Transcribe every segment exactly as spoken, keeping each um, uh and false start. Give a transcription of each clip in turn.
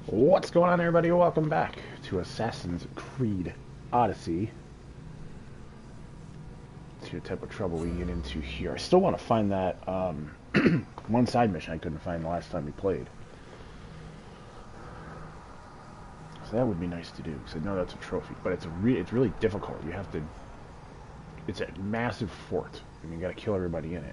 What's going on, everybody? Welcome back to Assassin's Creed Odyssey. Let's see what type of trouble we can get into here. I still want to find that um, one side mission I couldn't find the last time we played. So that would be nice to do, because I know that's a trophy. But it's a re it's really difficult. You have to... It's a massive fort, and you got to kill everybody in it.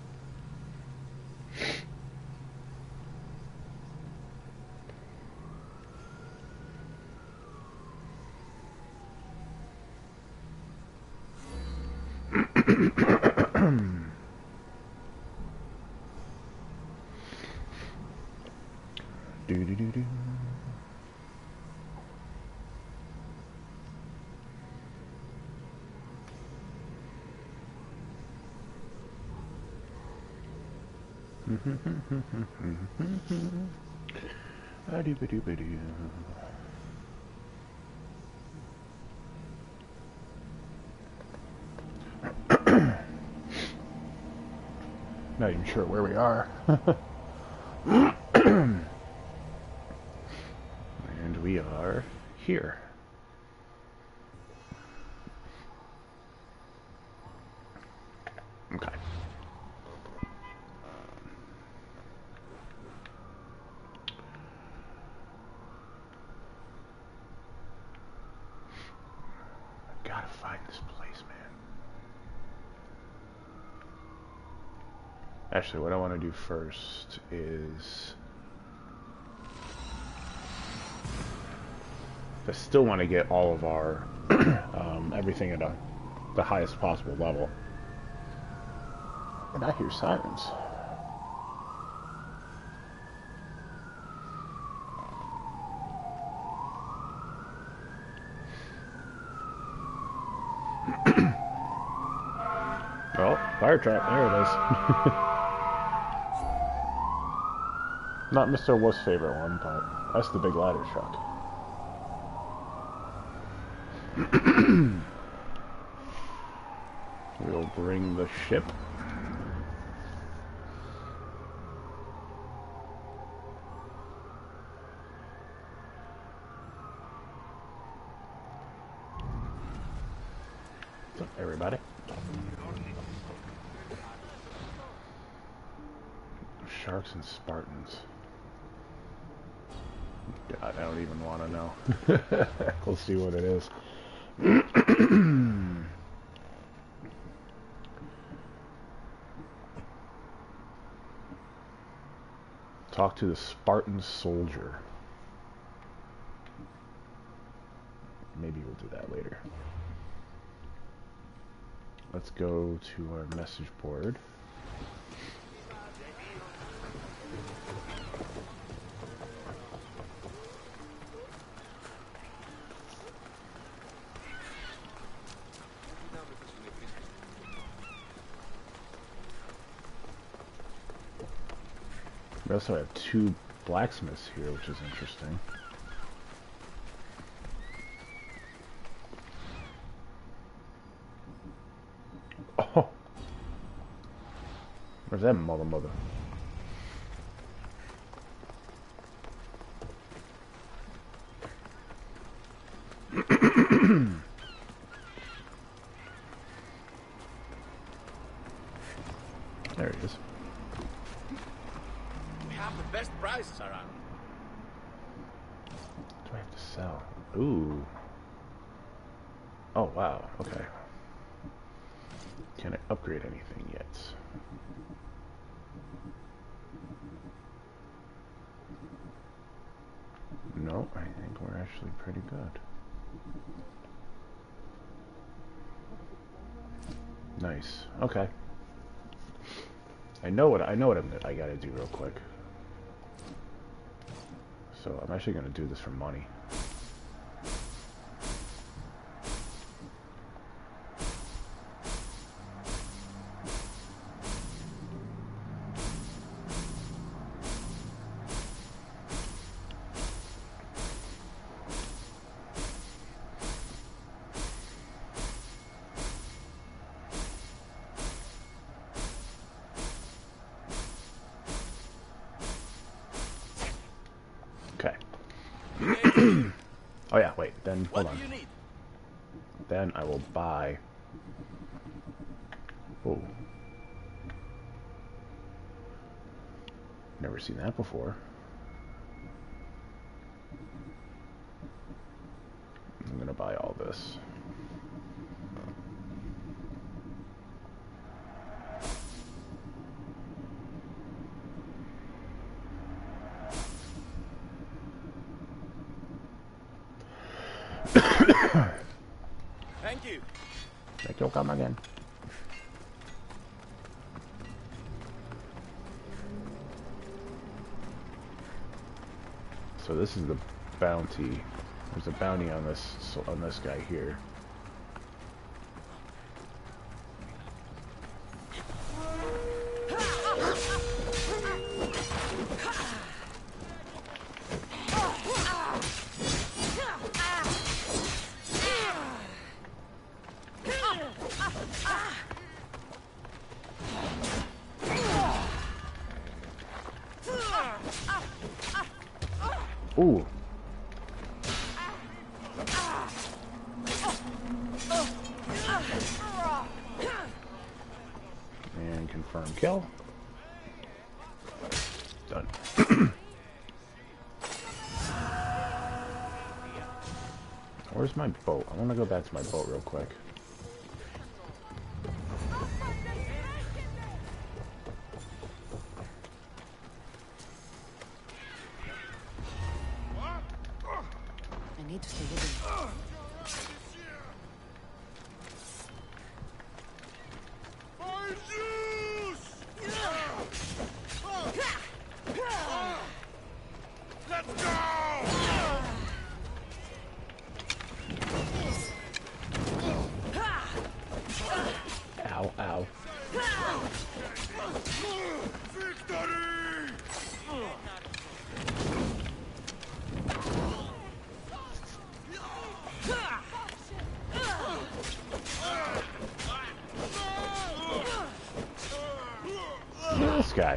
do do do do. A-doo-ba-doo-ba-doo. Not even sure where we are. And we are here. Okay. I gotta find this place, man. Actually, what I want to do first is... I still want to get all of our... um, everything at a, the highest possible level. And I hear sirens. Oh, fire trap, there it is. Not Mister Wuss's favorite one, but that's the big ladder truck. We'll bring the ship. What's up, everybody? Sharks and Spartans. God, I don't even want to know. We'll see what it is. Talk to the Spartan soldier. Maybe we'll do that later. Let's go to our message board. We also have two blacksmiths here, which is interesting. Oh! Where's that mother mother? There he is. The best prices around. What do I have to sell? Ooh. Oh, wow. Okay. Can I upgrade anything yet? No, I think we're actually pretty good. Nice. Okay. I know what I know what I'm, I gotta do real quick. So I'm actually going to do this for money. Okay. Oh yeah, wait, then, hold What on. do you need? Then I will buy... Oh. Never seen that before. I'm gonna buy all this. Thank you. Make you come again. So this is the bounty. There's a bounty on this on this guy here. Ooh. And confirm kill. Done. Where's my boat? I want to go back to my boat real quick. I need to stay with him. Let's go! Ow, ow. Victory! This guy.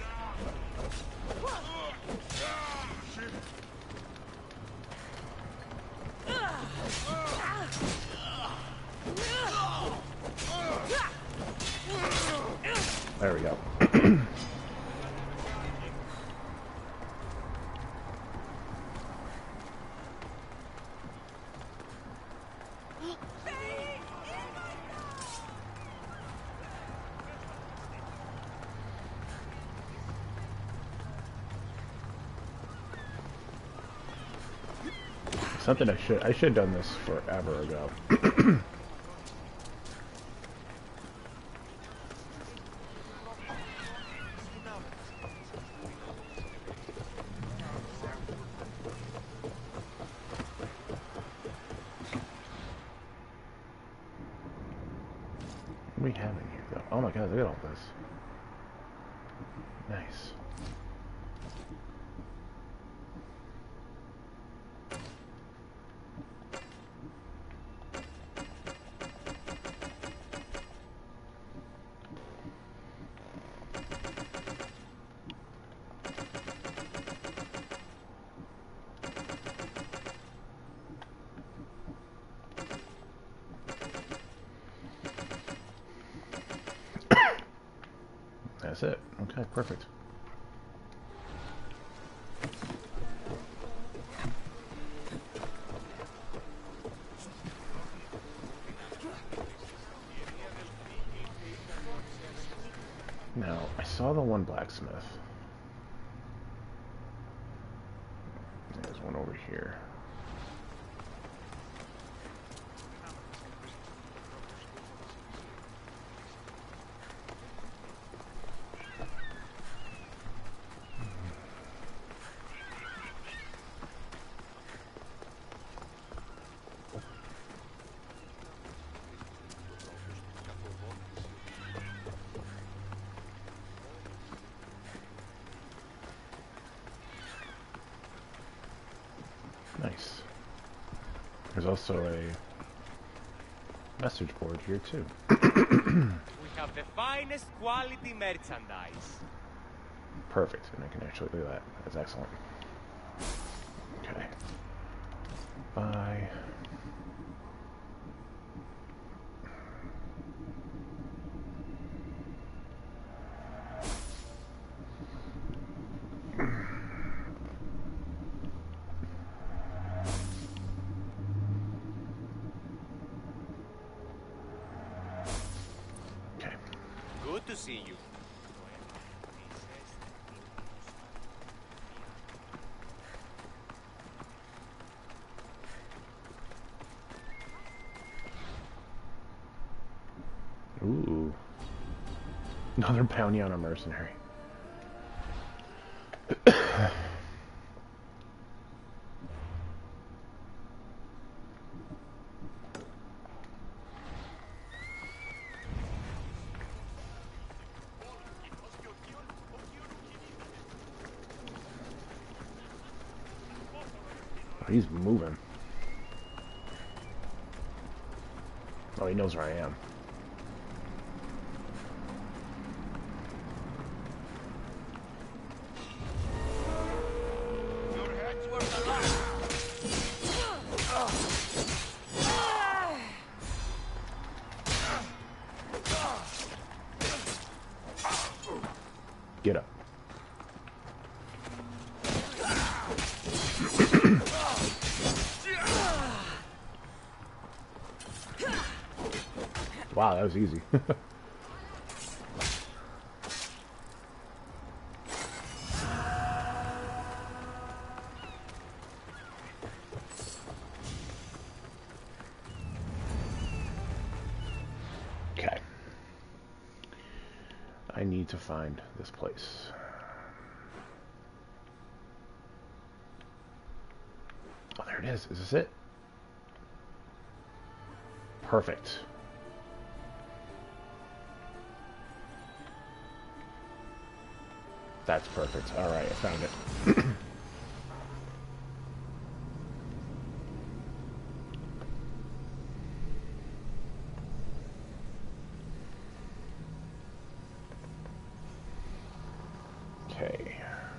There we go. Something I should I should have done this forever ago. What do we have in here though? Oh my god, look at all this. Nice. That's it. Okay, perfect. Now, I saw the one blacksmith. There's one over here. Nice. There's also a message board here too. We have the finest quality merchandise. Perfect, and I can actually do that. That's excellent. Okay. Okay. Bye. Okay. Good to see you. Ooh. Another bounty on a mercenary. Oh, he's moving. Oh, he knows where I am. Get up. Wow, that was easy. Okay. I need to find this place. Oh, there it is. Is this it? Perfect. That's perfect. All right, I found it. Okay.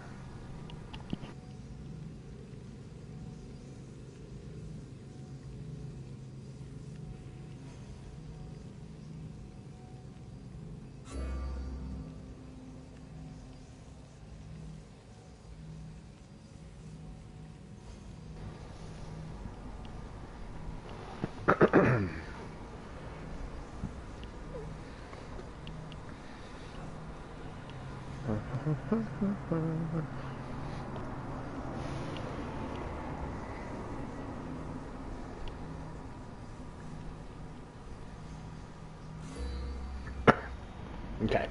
Okay.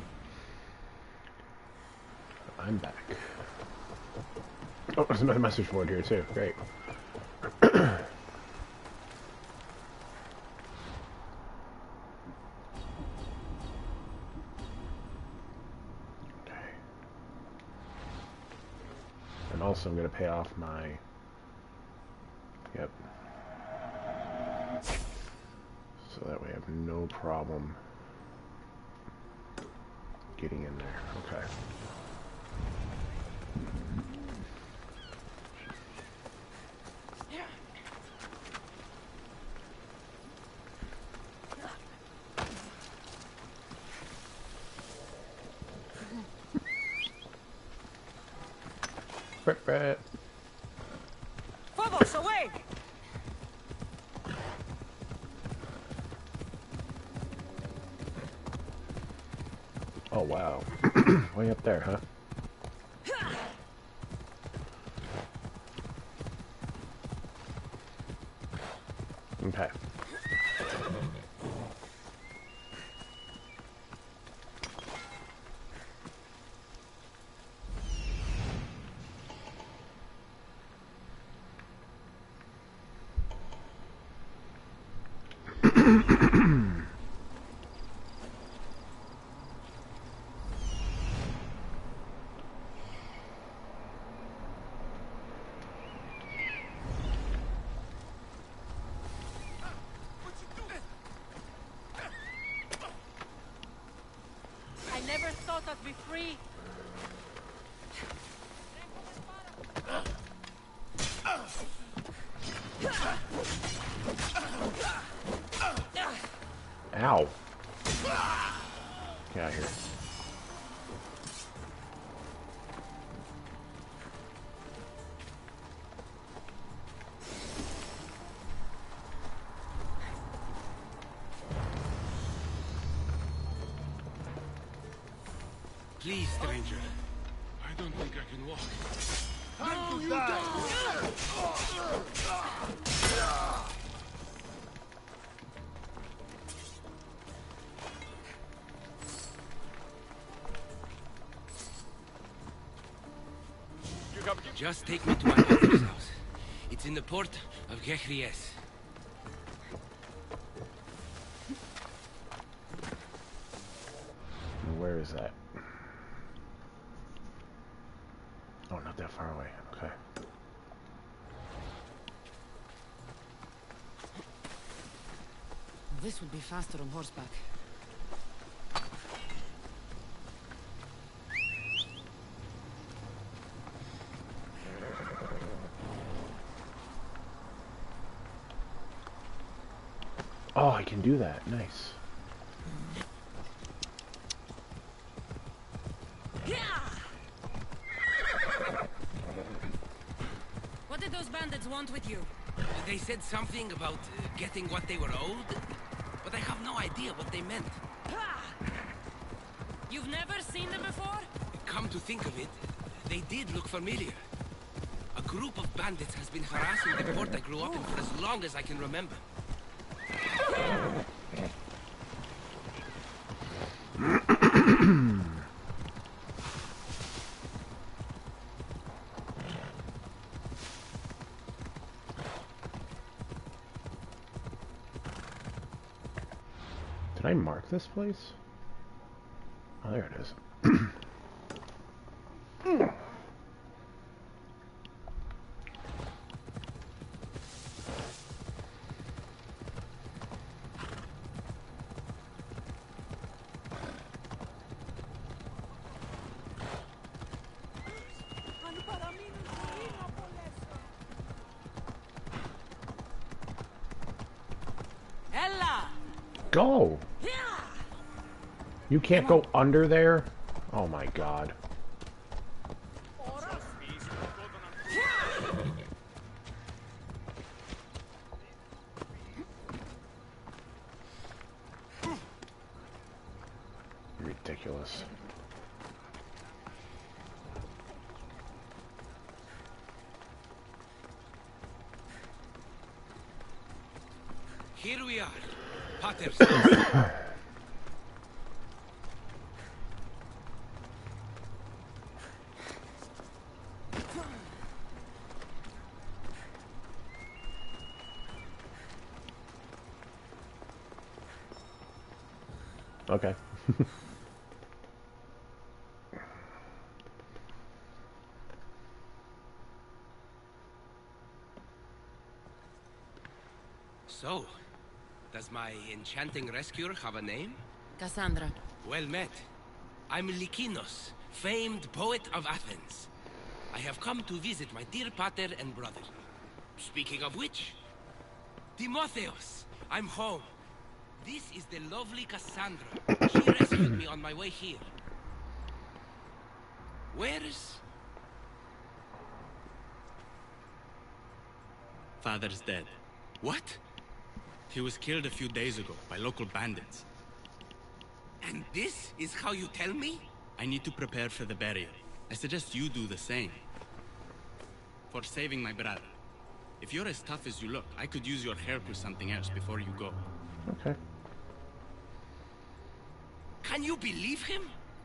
I'm back. Oh, there's another message board here too. Great. Okay. And also I'm going to pay off my... Yep. So that way I have no problem getting in there. Okay. Brett, Brett. Phobos, away! Oh, wow. Way up there, huh? Okay. I never thought I'd be free. Ow. Get out of here. Please, stranger. I don't think I can walk. No, you don't! You have Just take me to my father's house. It's in the port of Gehries. Where is that? Oh, not that far away. Okay. This would be faster on horseback. Oh, I can do that. Nice. What did those bandits want with you? They said something about uh, getting what they were owed, but I have no idea what they meant. You've never seen them before? Come to think of it, they did look familiar. A group of bandits has been harassing the port I grew up in for as long as I can remember. Did I mark this place? Oh, there it is. Ella! Go! You can't go under there? Oh my god. Ridiculous. Here we are, Pater's house. Okay. So, does my enchanting rescuer have a name? Cassandra. Well met. I'm Lykinos, famed poet of Athens. I have come to visit my dear pater and brother. Speaking of which, Timotheos, I'm home. This is the lovely Cassandra. She rescued me on my way here. Where's... Father's dead. What? He was killed a few days ago by local bandits. And this is how you tell me? I need to prepare for the burial. I suggest you do the same. For saving my brother. If you're as tough as you look, I could use your help with something else before you go. Okay. Can you believe him?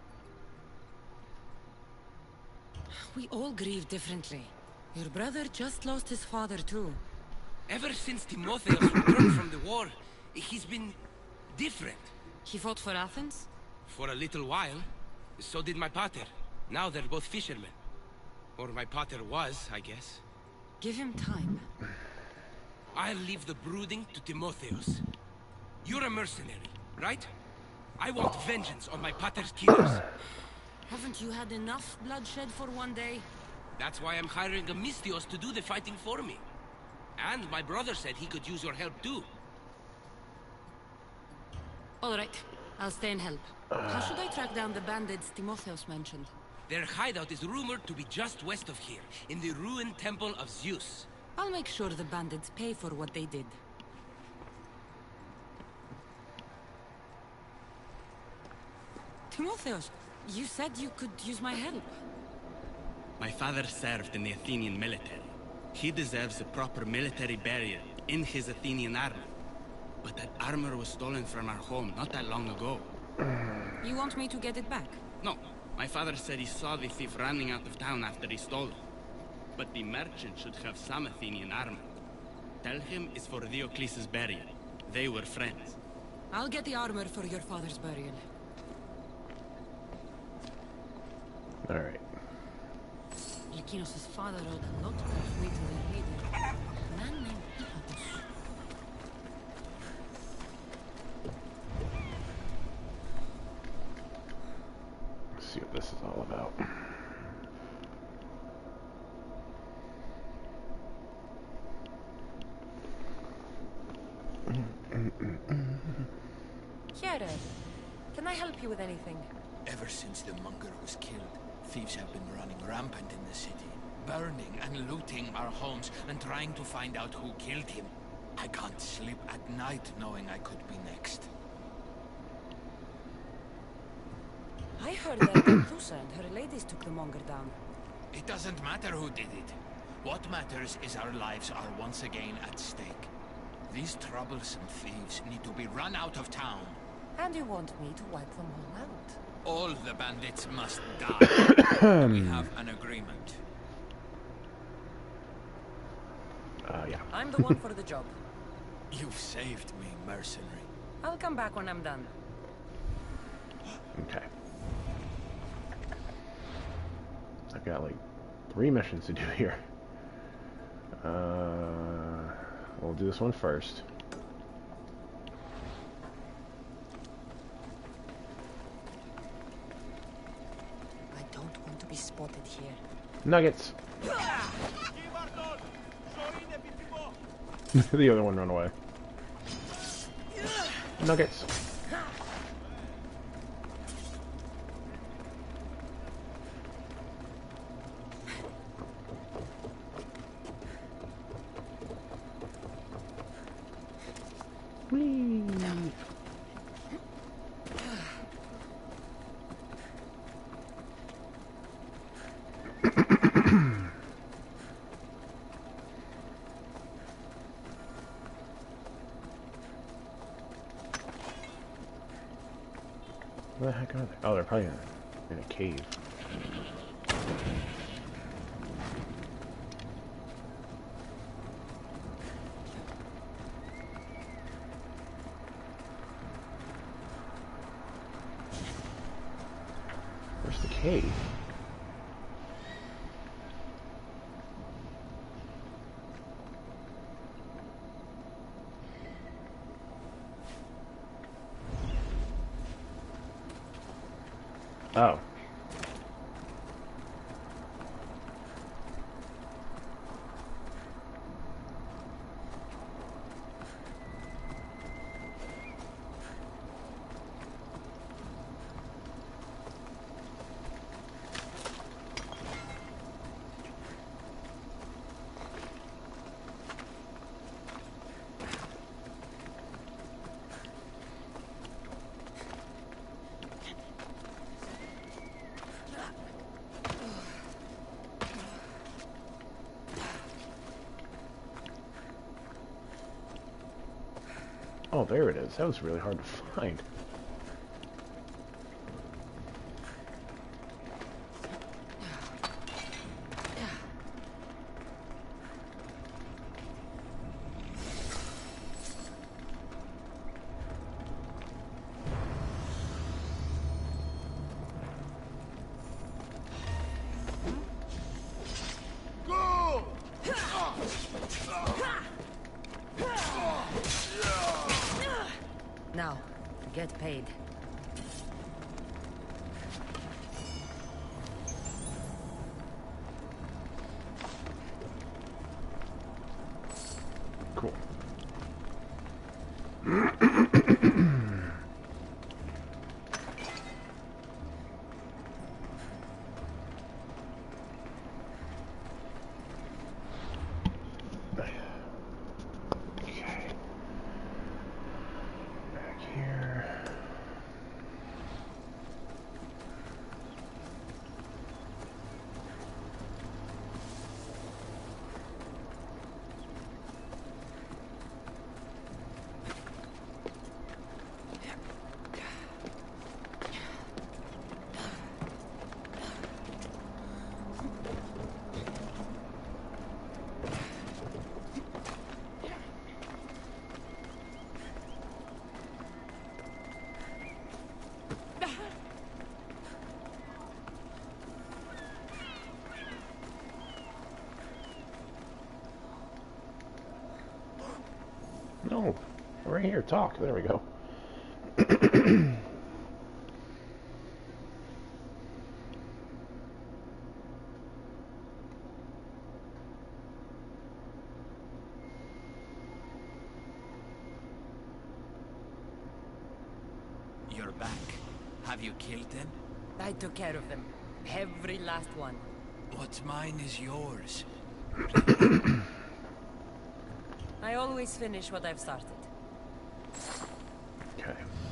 We all grieve differently. Your brother just lost his father too. Ever since Timotheus returned from the war, he's been different. He fought for Athens? For a little while. So did my pater. Now they're both fishermen. Or my pater was, I guess. Give him time. I'll leave the brooding to Timotheus. You're a mercenary, right? I want vengeance on my pater's killers. Haven't you had enough bloodshed for one day? That's why I'm hiring a Misthios to do the fighting for me. And my brother said he could use your help too. All right, I'll stay and help. How should I track down the bandits Timotheos mentioned? Their hideout is rumored to be just west of here, in the ruined temple of Zeus. I'll make sure the bandits pay for what they did. Timotheos, you said you could use my help. My father served in the Athenian military. He deserves a proper military burial in his Athenian armor. But that armor was stolen from our home not that long ago. You want me to get it back? No, my father said he saw the thief running out of town after he stole it. But the merchant should have some Athenian armor. Tell him it's for Diocles' burial. They were friends. I'll get the armor for your father's burial. All right. Lykinos' father owed a lot of weight to their leader, a man named Hippatus. Let's see what this is all about. Here, can I help you with anything? Ever since the monger was killed, thieves have been running rampant in the city, burning and looting our homes and trying to find out who killed him. I can't sleep at night knowing I could be next. I heard that Methusa and her ladies took the monger down. It doesn't matter who did it. What matters is our lives are once again at stake. These troublesome thieves need to be run out of town. And you want me to wipe them all out? All the bandits must die. We have an agreement. Uh, yeah. I'm the one for the job. You've saved me, mercenary. I'll come back when I'm done. Okay. I've got like three missions to do here. Uh, we'll do this one first. I don't want to be spotted here. Nuggets. The other one run away. Nuggets. Whee. Where the heck are they? Oh, they're probably in a, in a cave. Where's the cave? Oh. Oh, there it is. That was really hard to find. Now, get paid. Cool. No, right here. Talk. There we go. You're back. Have you killed them? I took care of them. Every last one. What's mine is yours. I always finish what I've started. Okay.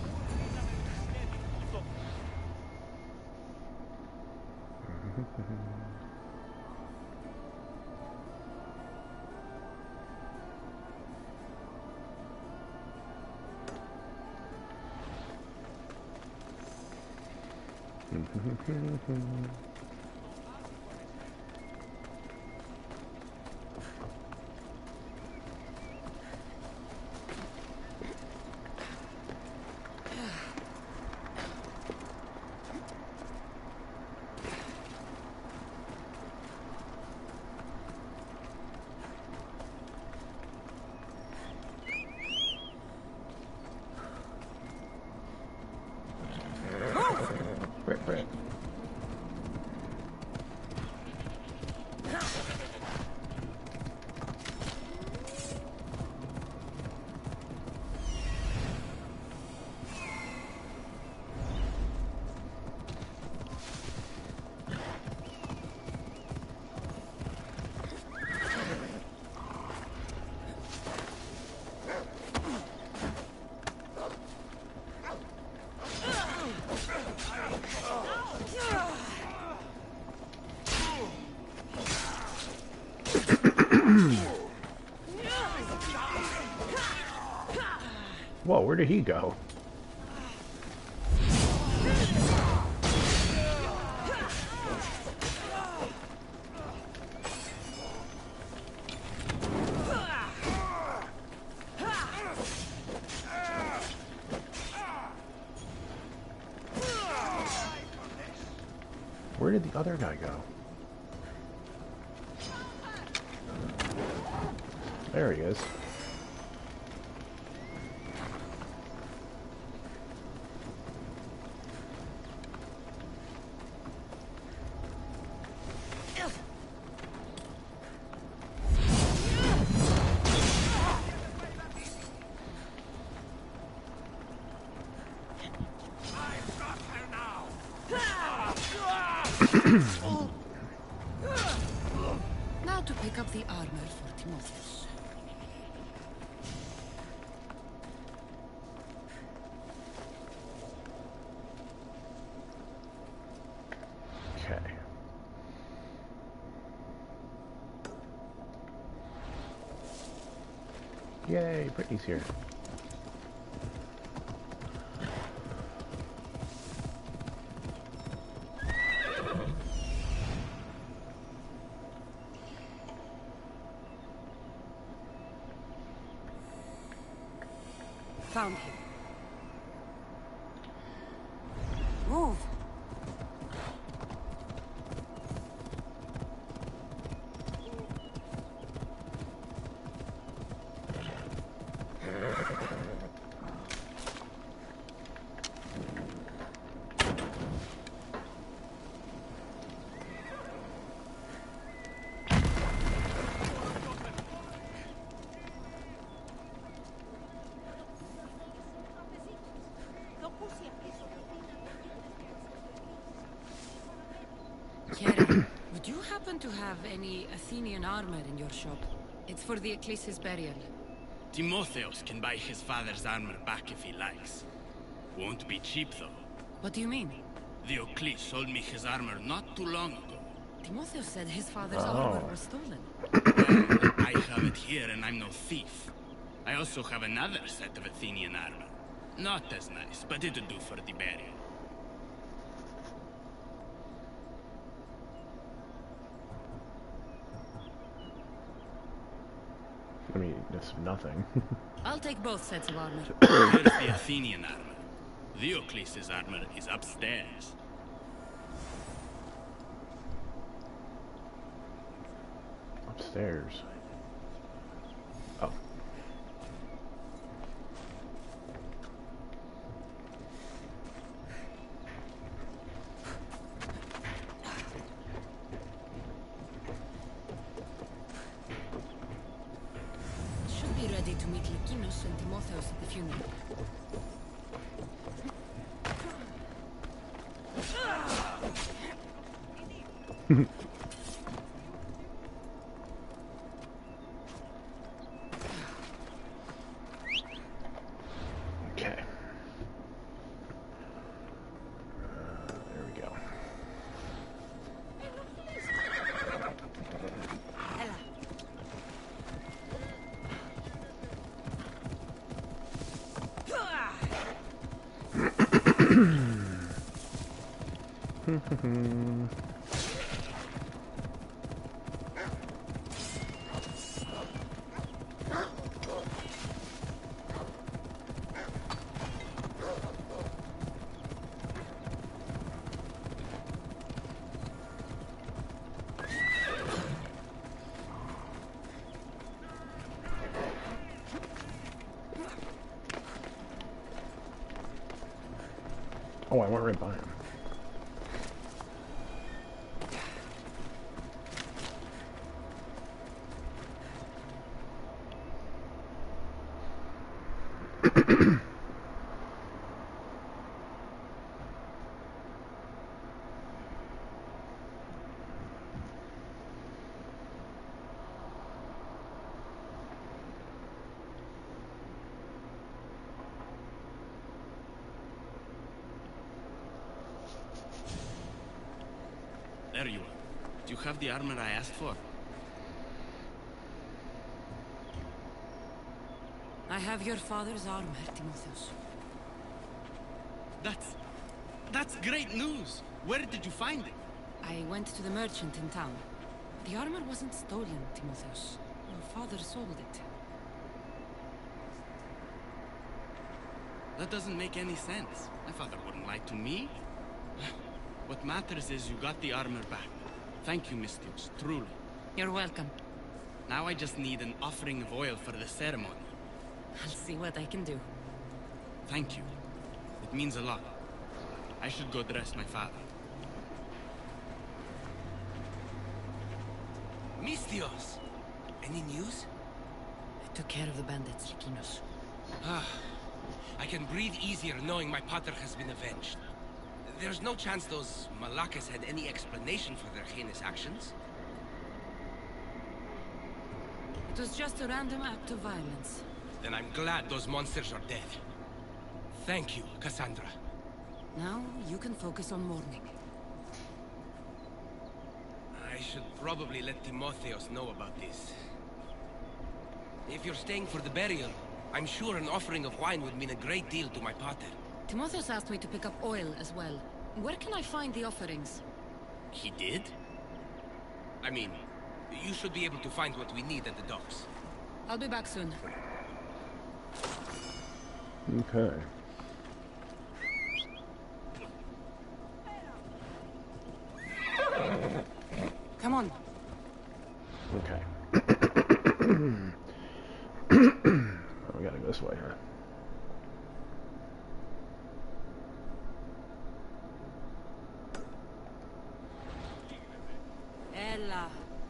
Right, right. Whoa, where did he go? Where did the other guy go? There he is. Now to pick up the armor for Timotheus. Okay. Yay, Brittany's here. Found him. Move. Kieran, would you happen to have any Athenian armor in your shop? It's for the Ecclesi's burial. Timotheus can buy his father's armor back if he likes. Won't be cheap, though. What do you mean? The Eccles sold me his armor not too long ago. Timotheus said his father's Oh. armor was stolen. Well, I have it here and I'm no thief. I also have another set of Athenian armor. Not as nice, but it'll do for the burial. I mean, it's nothing. I'll take both sets of armor. Here's the Athenian armor. Diocles' armor is upstairs. Upstairs. Oh. ready to meet Lykinos and Timotheos at the funeral. Okay. Uh, there we go. Oh, I went right by him. There you are. Do you have the armor I asked for? I have your father's armor, Timotheos. That's... that's great news! Where did you find it? I went to the merchant in town. The armor wasn't stolen, Timotheos. Your father sold it. That doesn't make any sense. My father wouldn't lie to me. What matters is you got the armor back. Thank you, Misthios, truly. You're welcome. Now I just need an offering of oil for the ceremony. I'll see what I can do. Thank you. It means a lot. I should go dress my father. Misthios! Any news? I took care of the bandits, Lykinos. Ah, I can breathe easier knowing my pater has been avenged. There's no chance those Malakas had any explanation for their heinous actions? It was just a random act of violence. Then I'm glad those monsters are dead. Thank you, Cassandra. Now, you can focus on mourning. I should probably let Timotheos know about this. If you're staying for the burial, I'm sure an offering of wine would mean a great deal to my pater. Timotheos asked me to pick up oil as well. Where can I find the offerings? He did? I mean, you should be able to find what we need at the docks. I'll be back soon. Okay. Come on. Okay. Oh, we gotta go this way, huh? Ella.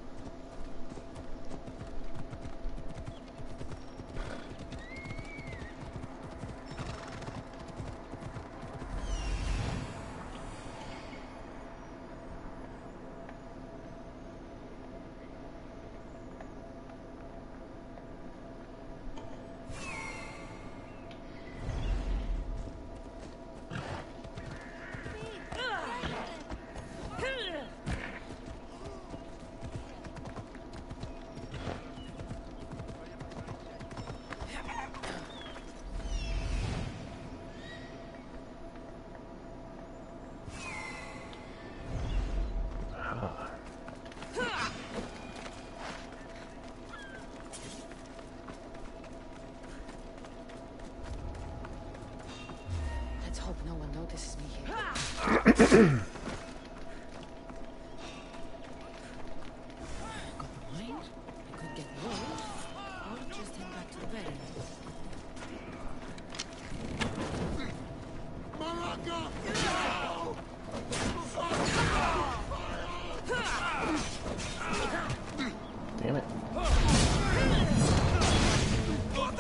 Let's hope no one notices me here. Got the wine. I could get rolled, or just head back to the bed. Damn it.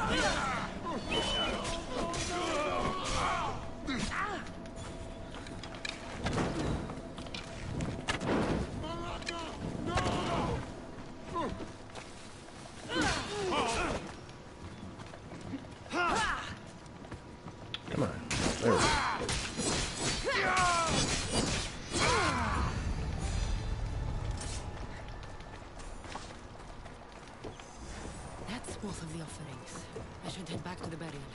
Both of the offerings. I should head back to the burial.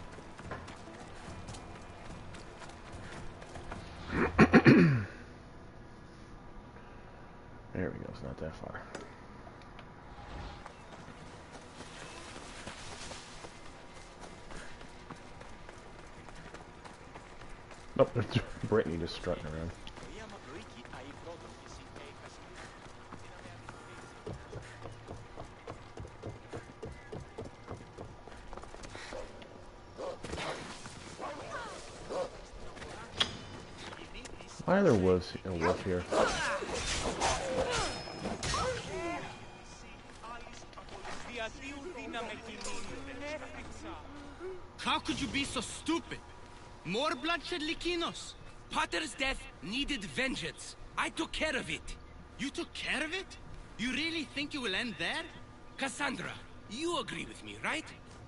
There we go, it's not that far. Oh, it's Brittany just strutting around. Why are there wolves, a wolf here? How could you be so stupid? More bloodshed, Lykinos? Potter's death needed vengeance. I took care of it. You took care of it? You really think it will end there? Cassandra, you agree with me, right?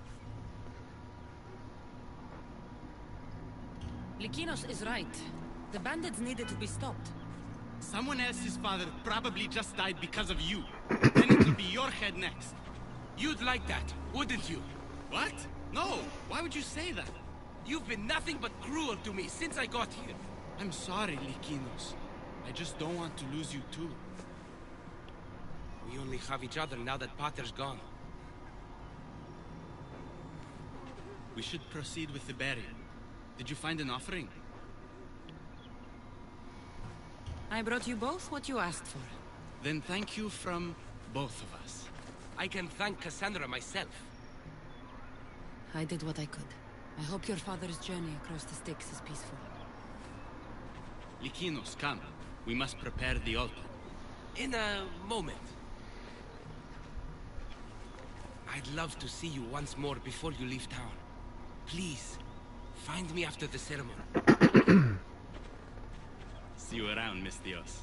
Lykinos is right. The bandits needed to be stopped. Someone else's father probably just died because of you. Then it'll be your head next. You'd like that, wouldn't you? What? No! Why would you say that? You've been nothing but cruel to me since I got here. I'm sorry, Lykinos. I just don't want to lose you too. We only have each other now that Potter's gone. We should proceed with the burial. Did you find an offering? I brought you both what you asked for. Then thank you from both of us. I can thank Cassandra myself. I did what I could. I hope your father's journey across the Styx is peaceful. Lykinos, come. We must prepare the altar. In a moment. I'd love to see you once more before you leave town. Please, find me after the ceremony. See you around, Misthios.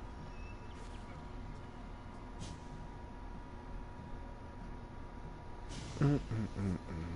Mm -mm -mm -mm.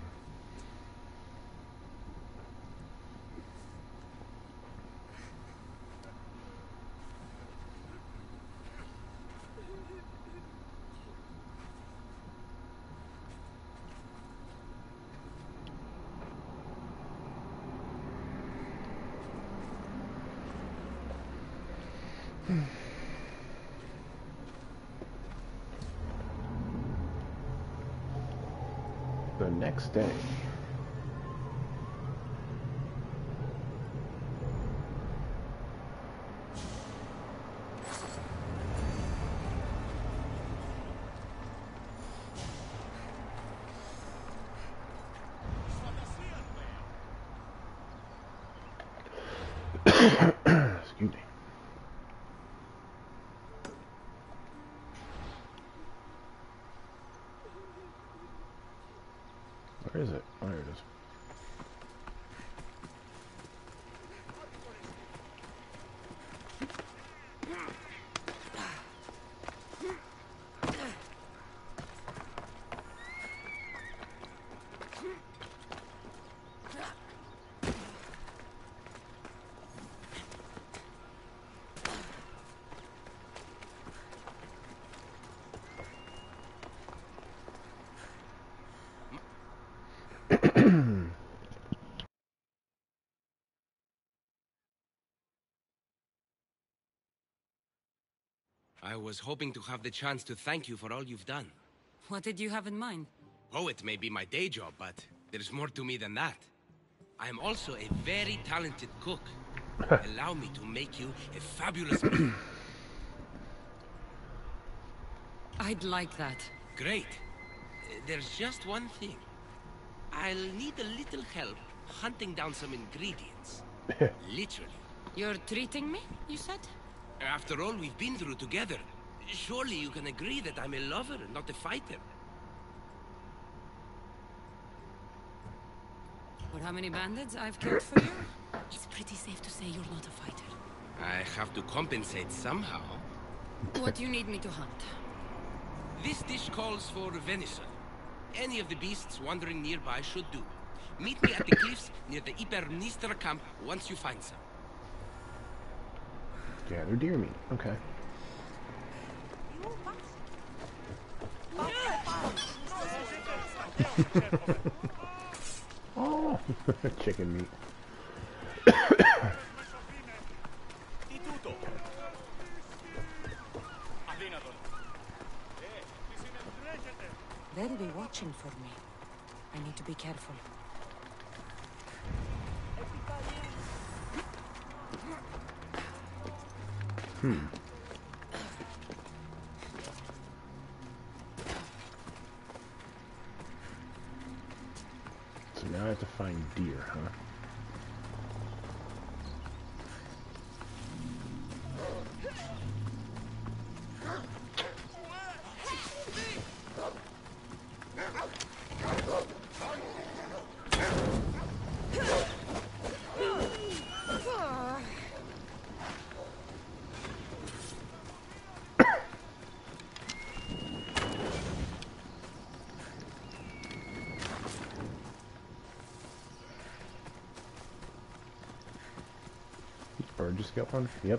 The next day. Excuse me. Where is it? Oh, there it is. I was hoping to have the chance to thank you for all you've done. What did you have in mind? Poet may be my day job, but there's more to me than that. I am also a very talented cook. Allow me to make you a fabulous meal. I'd like that. Great. There's just one thing. I'll need a little help hunting down some ingredients. Literally. You're treating me, you said? After all we've been through together, surely you can agree that I'm a lover, not a fighter. For how many bandits I've killed for you? It's pretty safe to say you're not a fighter. I have to compensate somehow. What do you need me to hunt? This dish calls for venison. Any of the beasts wandering nearby should do. Meet me at the cliffs near the Ipernistra camp once you find some. Gather deer meat. Okay. Oh, chicken meat. They'll be watching for me. I need to be careful. Hmm. So now I have to find deer, huh? Or just got one? Yep.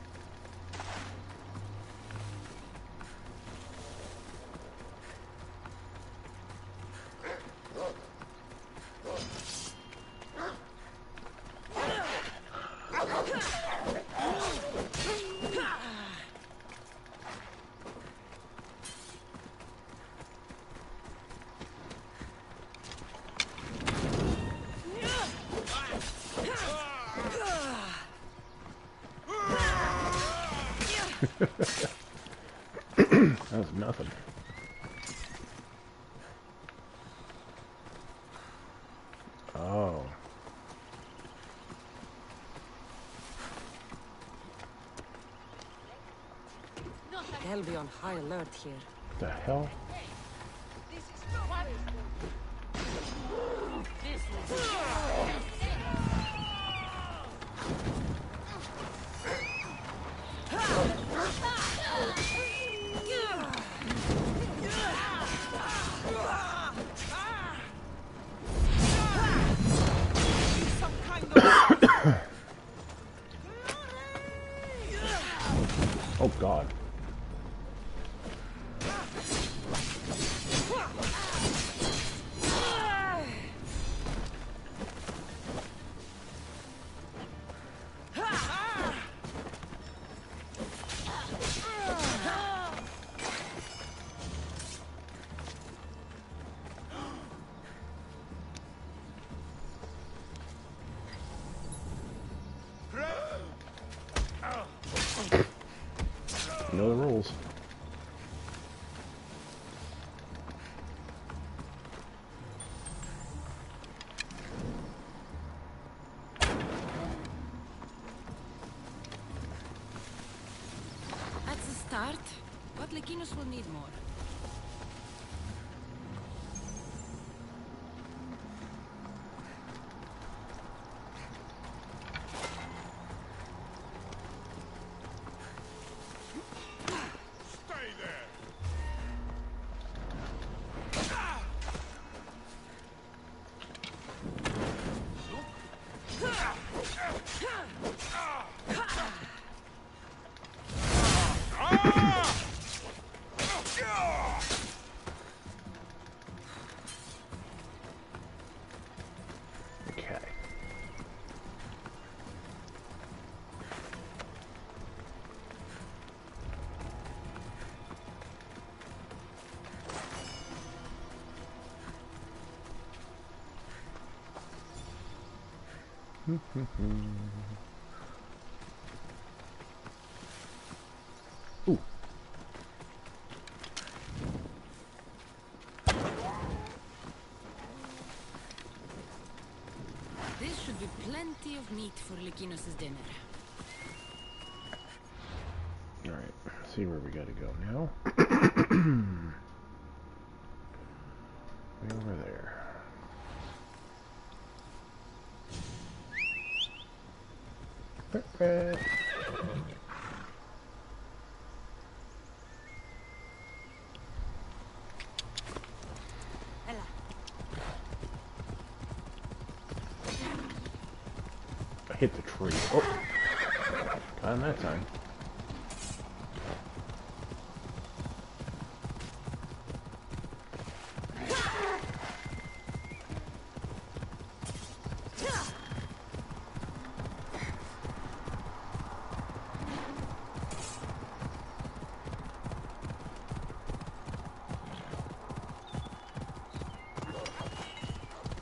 That was nothing. Oh. They'll be on high alert here. The hell? Oh God. You know the rules. That's a start, but Lykinnos will need more. Okay. Ooh. This should be plenty of meat for Lykinnos' dinner. Alright, let's see where we gotta go now. Way over there. Perfect. I hit the tree. Oh, got him that time.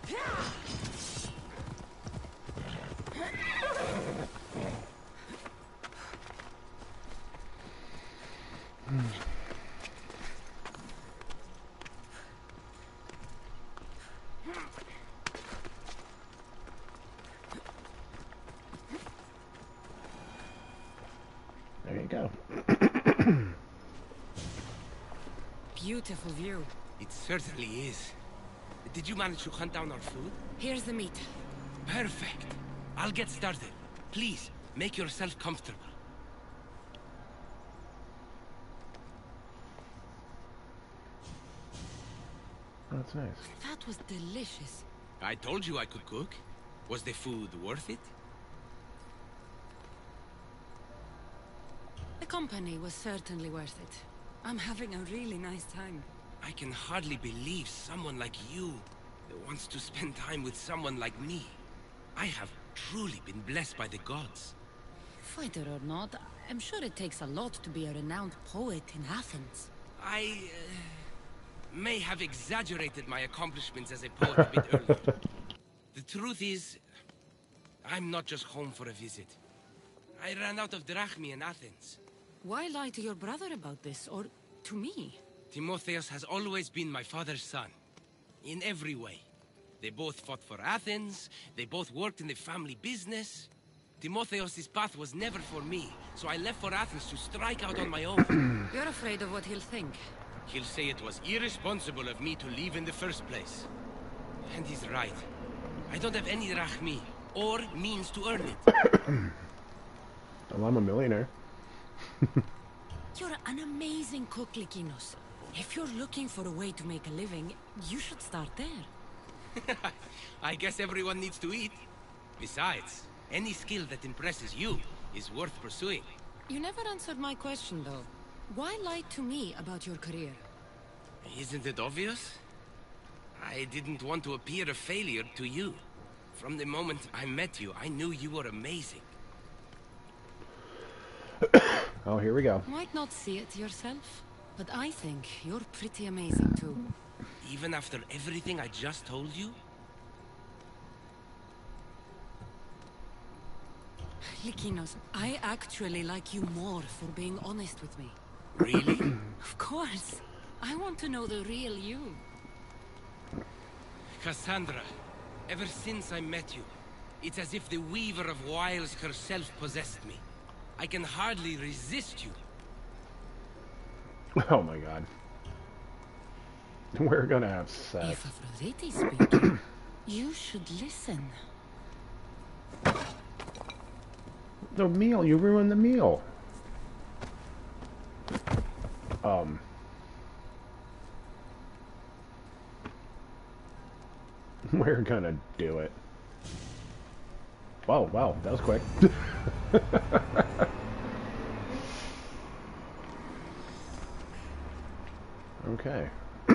There you go. Beautiful view. It certainly is. Did you manage to hunt down our food? Here's the meat. Perfect. I'll get started. Please, make yourself comfortable. That's nice. That was delicious. I told you I could cook. Was the food worth it? The company was certainly worth it. I'm having a really nice time. I can hardly believe someone like you wants to spend time with someone like me. I have truly been blessed by the gods. Fighter or not, I'm sure it takes a lot to be a renowned poet in Athens. I uh, may have exaggerated my accomplishments as a poet a bit earlier. The truth is, I'm not just home for a visit. I ran out of drachmi in Athens. Why lie to your brother about this, or to me? Timotheus has always been my father's son. In every way. They both fought for Athens, they both worked in the family business. Timotheus' path was never for me, so I left for Athens to strike out on my own. You're afraid of what he'll think. He'll say it was irresponsible of me to leave in the first place. And he's right. I don't have any drachmi, or means to earn it. Well, I'm a millionaire. You're an amazing cook, Likinos. If you're looking for a way to make a living, you should start there. I guess everyone needs to eat. Besides, any skill that impresses you is worth pursuing. You never answered my question, though. Why lie to me about your career? Isn't it obvious? I didn't want to appear a failure to you. From the moment I met you, I knew you were amazing. Oh, here we go. Might not see it yourself, but I think you're pretty amazing, too. Even after everything I just told you? Likinos, I actually like you more for being honest with me. Really? Of course. I want to know the real you. Cassandra, ever since I met you, it's as if the Weaver of Wiles herself possessed me. I can hardly resist you. Oh my god. We're gonna have sex. If Aphrodite's speaking, you should listen. The meal, you ruined the meal. Um. We're gonna do it. Whoa, wow, that was quick. Okay.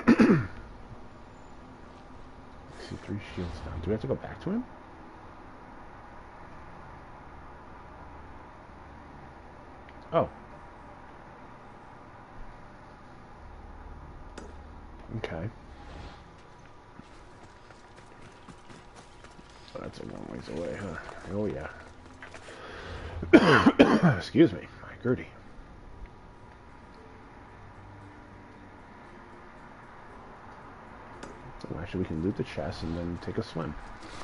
See, three shields down. Do we have to go back to him? Oh. Okay. So that's a long ways away, huh? Oh, yeah. Excuse me, my Gertie. So actually, we can loot the chest and then take a swim.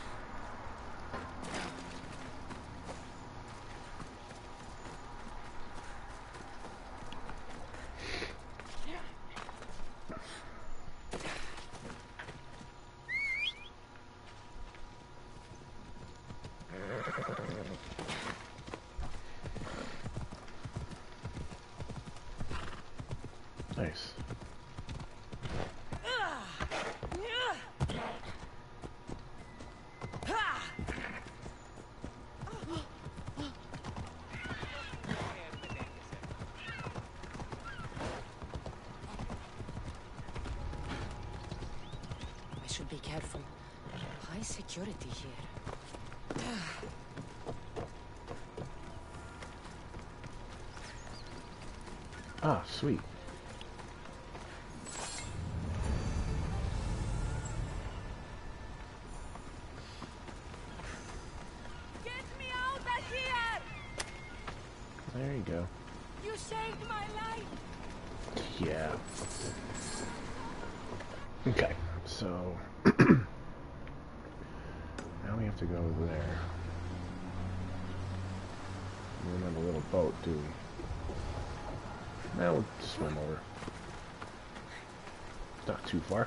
Nice. I should be careful. High security here. Ah, sweet. There you go. You saved my life! Yeah. Okay, so... now we have to go there. We don't have a little boat, do we? Now we'll swim over. It's not too far.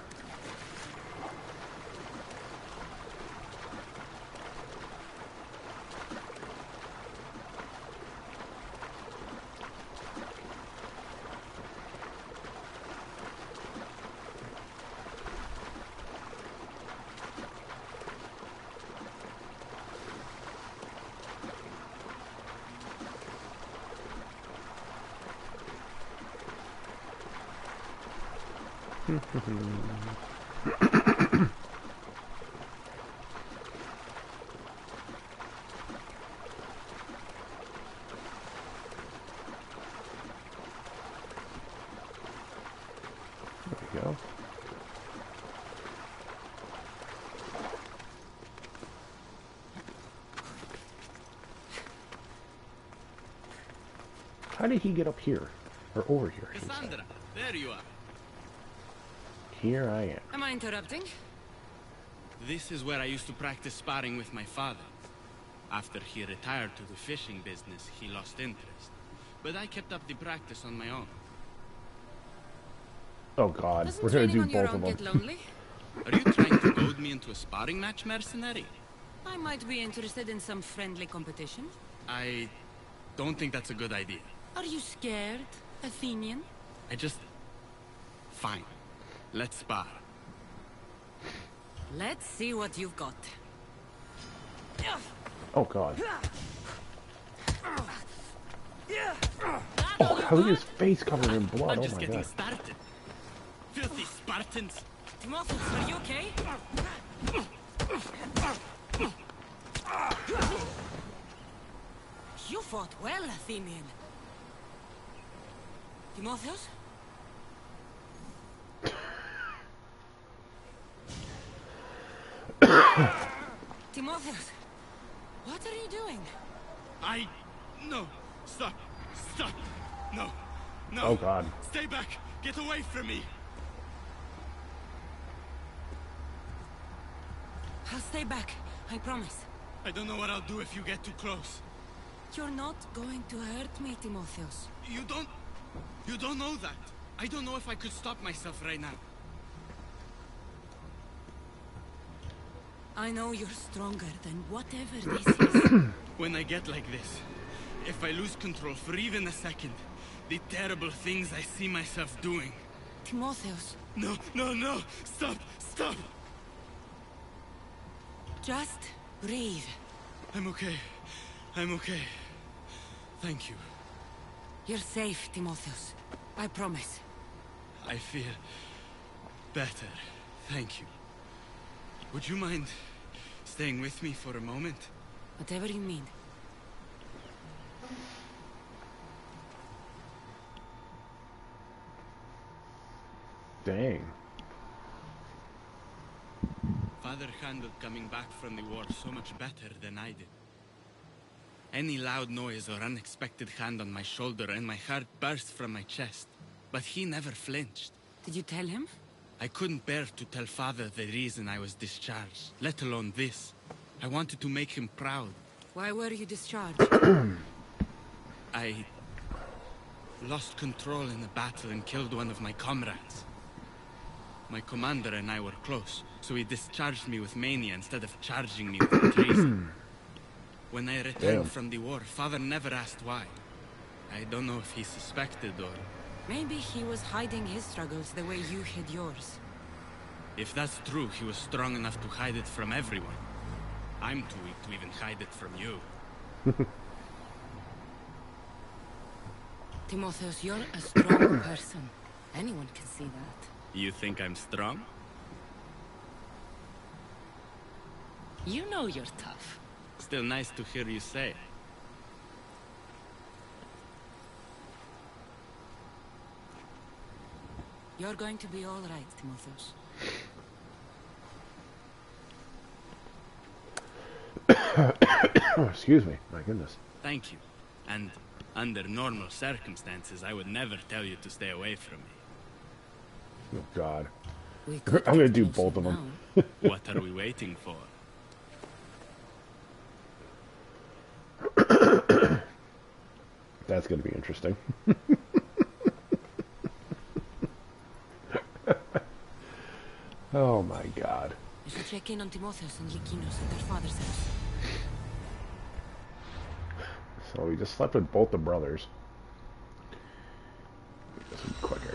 Go. How did he get up here? Or over here? Cassandra, there you are. Here I am. Am I interrupting? This is where I used to practice sparring with my father. After he retired to the fishing business, he lost interest. But I kept up the practice on my own. Oh god, Doesn't we're gonna training do on your both own of get them. lonely? Are you trying to goad me into a sparring match, mercenary? I might be interested in some friendly competition. I don't think that's a good idea. Are you scared, Athenian? I just... Fine. Let's spar. Let's see what you've got. Oh god. That Oh, all you how is got? his face covered in blood? I'm Oh just my getting god. started. Filthy Spartans! Timotheus, are you okay? You fought well, Athenian. Timotheus? Timotheus, what are you doing? I... No! Stop! Stop! No! No! Oh god. Stay back! Get away from me! I'll stay back, I promise. I don't know what I'll do if you get too close. You're not going to hurt me, Timotheus. You don't... You don't know that. I don't know if I could stop myself right now. I know you're stronger than whatever this is. When I get like this, if I lose control for even a second, the terrible things I see myself doing. Timotheus, No, no, no! Stop! Stop! just breathe. I'm okay. I'm okay. Thank you. You're safe, Timotheus. I promise. I feel better. Thank you. Would you mind staying with me for a moment? Whatever you mean. Dang. Father handled coming back from the war so much better than I did. Any loud noise or unexpected hand on my shoulder and my heart burst from my chest. But he never flinched. Did you tell him? I couldn't bear to tell Father the reason I was discharged, let alone this. I wanted to make him proud. Why were you discharged? I lost control in a battle and killed one of my comrades. My commander and I were close, so he discharged me with mania instead of charging me with treason. When I returned Damn. from the war, Father never asked why. I don't know if he suspected or... Maybe he was hiding his struggles the way you hid yours. If that's true, he was strong enough to hide it from everyone. I'm too weak to even hide it from you. Timotheus, you're a strong person. Anyone can see that. You think I'm strong? You know you're tough. Still nice to hear you say it. You're going to be all right, Timotheus. Oh, excuse me. My goodness. Thank you. And Under normal circumstances, I would never tell you to stay away from me. Oh, God. We could I'm gonna get do closer both of them. now. What are we waiting for? That's gonna be interesting. Oh, my God. We should check in on Timotheus and Lykinos at their father's house. So we just slept with both the brothers. This will be quicker.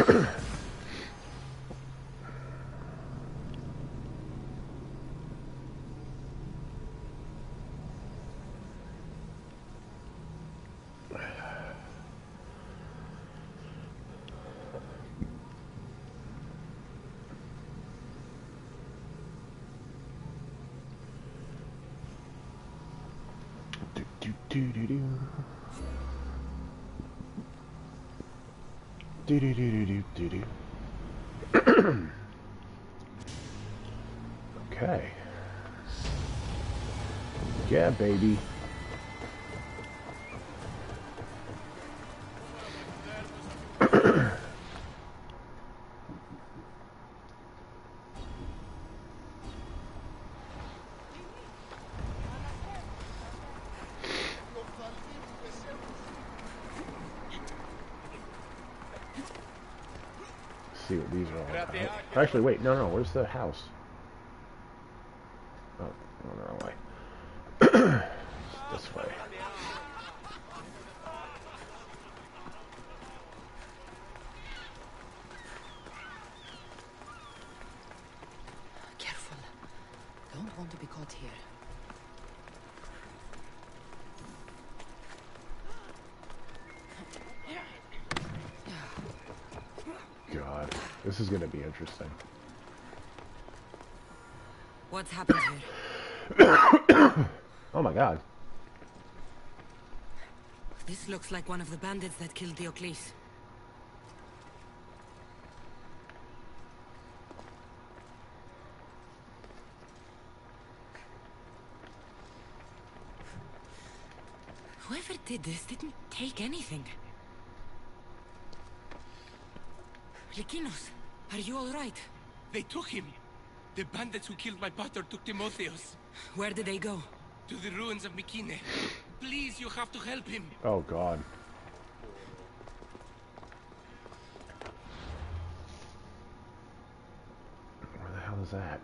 Do do do. Do do do do do do. Okay. Yeah, baby. See what these are all about. Actually, wait, no, no, where's the house? Oh, no, no, no way. This way. Careful. Don't want to be caught here. God, this is gonna be interesting. What's happened here? Oh my God. This looks like one of the bandits that killed Diocles. Whoever did this didn't take anything. Lykinos, are you all right? They took him. The bandits who killed my brother took Timotheus. Where did they go? To the ruins of Mykine. Please, you have to help him. Oh God. Where the hell is that?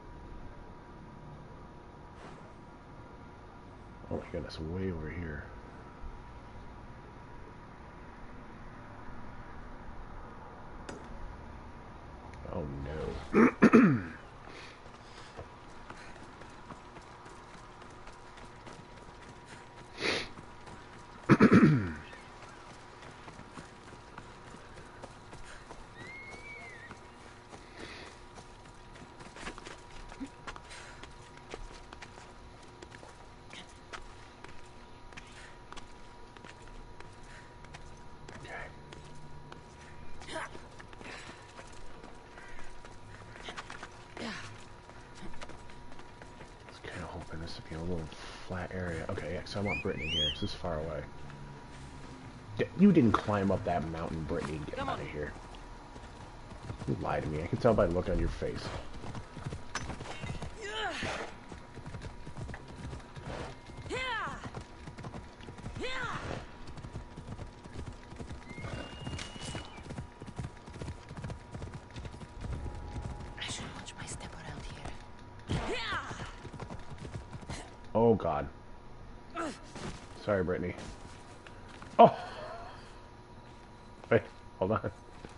Oh my goodness, way over here. Oh no. This would be a little flat area. Okay, yeah, so I want Brittany here. This is far away. D you didn't climb up that mountain, Brittany. Get out of here. You lied to me. I can tell by the look on your face. I should watch my step around here. Oh God. Sorry, Brittany. Oh. Wait, hold on.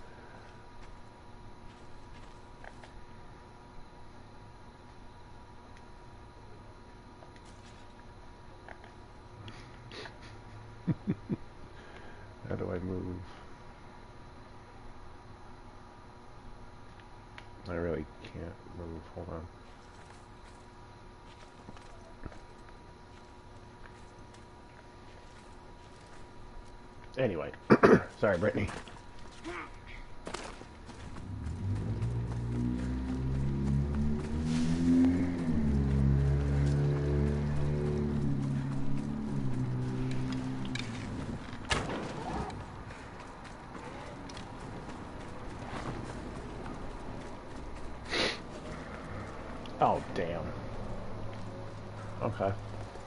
How do I move? I really can't move. Hold on. Anyway, sorry, Brittany. Oh, damn. Okay.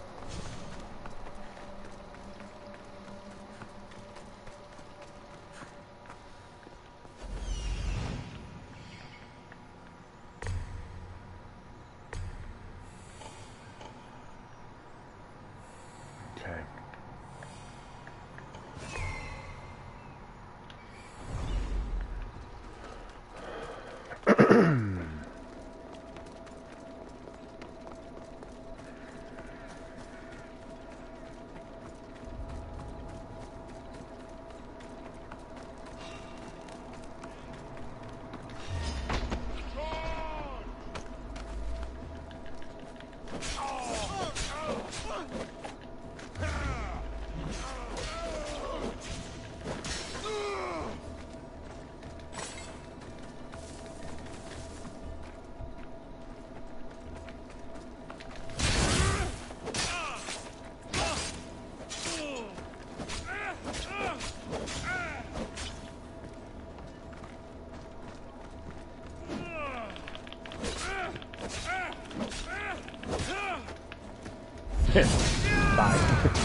Bye.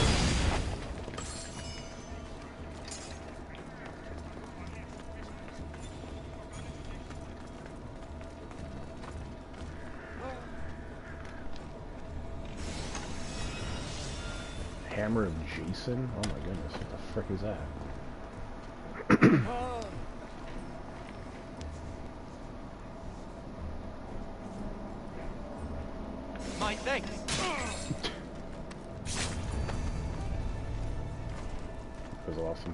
Hammer of Jason? Oh my goodness, what the frick is that? My thanks. That was awesome.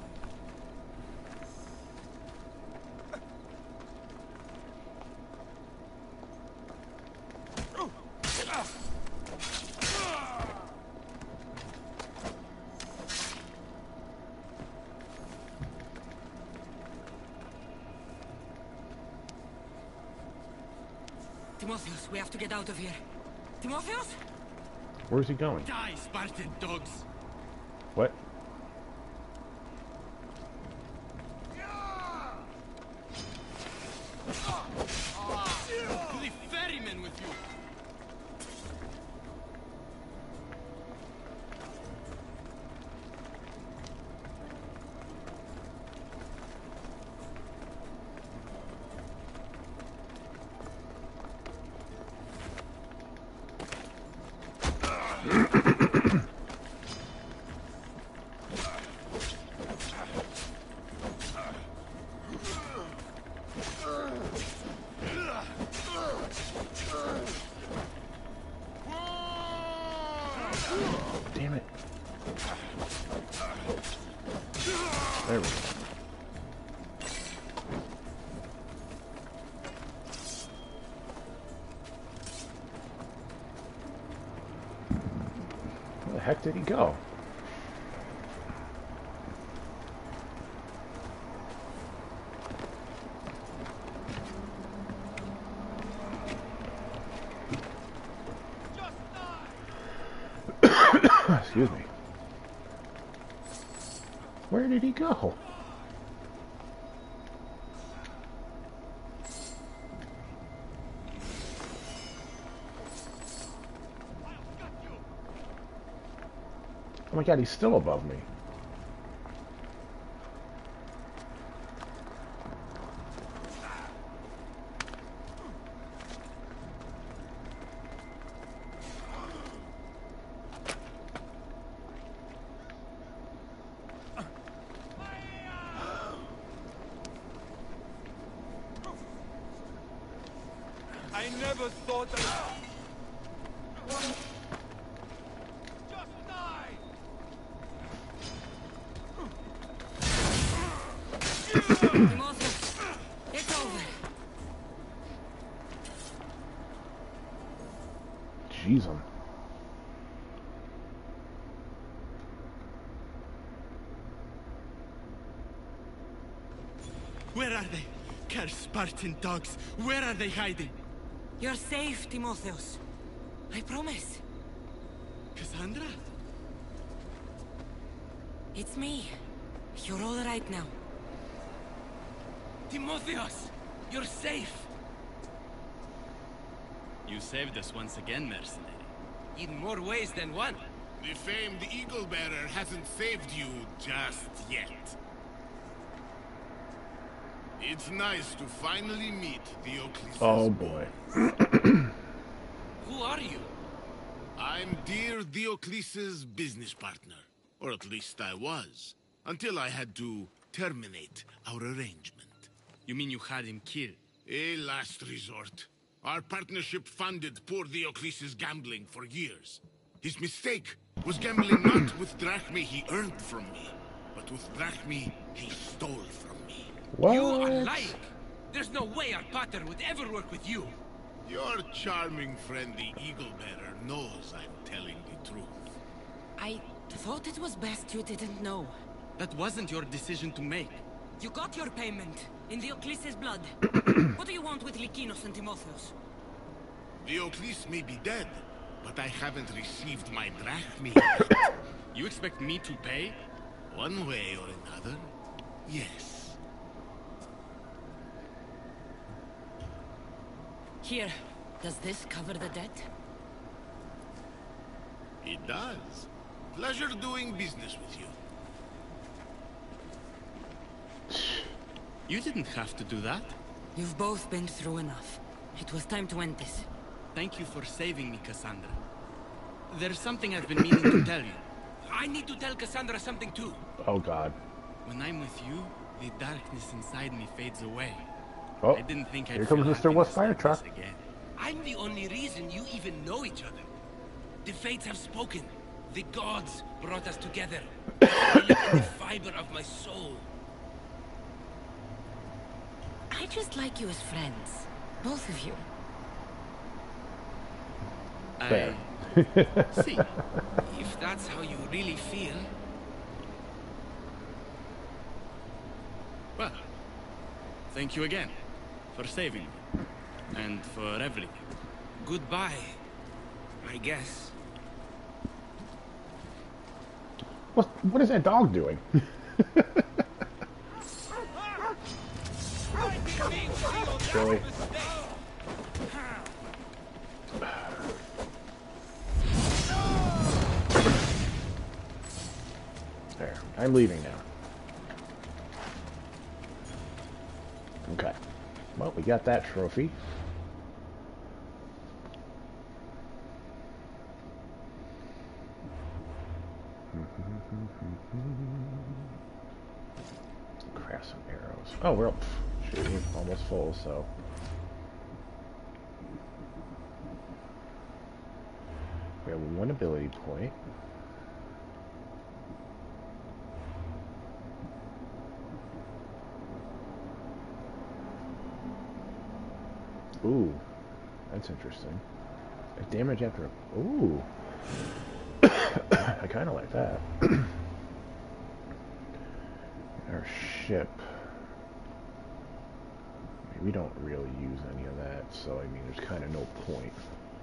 Timotheus, we have to get out of here. Timotheus? Where's he going? Die, Spartan dogs! What? To the ferryman with you! Damn it. There we go. Where the heck did he go? Excuse me. Where did he go? Oh my god, he's still above me. I never thought that. Just die! Timotheus, it's over. Jeez, him. Where are they? Cursed Spartan dogs! Where are they hiding? You're safe, Timotheus. I promise. Cassandra? It's me. You're all right now. Timotheus, you're safe. You saved us once again, mercenary. In more ways than one. The famed Eagle Bearer hasn't saved you just yet. It's nice to finally meet Diocletian. Oh boy. Who are you? I'm dear Diocles's business partner. Or at least I was. Until I had to terminate our arrangement. You mean you had him killed? A last resort. Our partnership funded poor Diocles's gambling for years. His mistake was gambling not with drachmae he earned from me, but with drachmae he stole from me. What? You are lying. There's no way our pater would ever work with you. Your charming friend, the Eagle Bearer, knows I'm telling the truth. I thought it was best you didn't know. That wasn't your decision to make. You got your payment in Diocles' blood. What do you want with Lykinos and Timotheos? Diocles may be dead, but I haven't received my drachmae. You expect me to pay? One way or another, yes. Here, does this cover the debt? It does. Pleasure doing business with you. You didn't have to do that. You've both been through enough. It was time to end this. Thank you for saving me, Cassandra. There's something I've been meaning to tell you. I need to tell Cassandra something too. Oh god. When I'm with you, the darkness inside me fades away. Oh, I didn't think I'd here comes feel Mister West happiness Fire like Truck. this again. I'm the only reason you even know each other. The fates have spoken. The gods brought us together. I feel it in the fiber of my soul. I just like you as friends. Both of you. Fair. I see. If that's how you really feel. Well, thank you again for saving me. And for everything. Goodbye, I guess. What, what is that dog doing? Chili. There. I'm leaving now. Okay. Well, we got that trophy. Craft some arrows. Oh, we're up. Shoot, we're almost full, so. We have one ability point. Ooh, that's interesting. A damage after a... Ooh. I kind of like that. Our ship. I mean, we don't really use any of that, so I mean, there's kind of no point.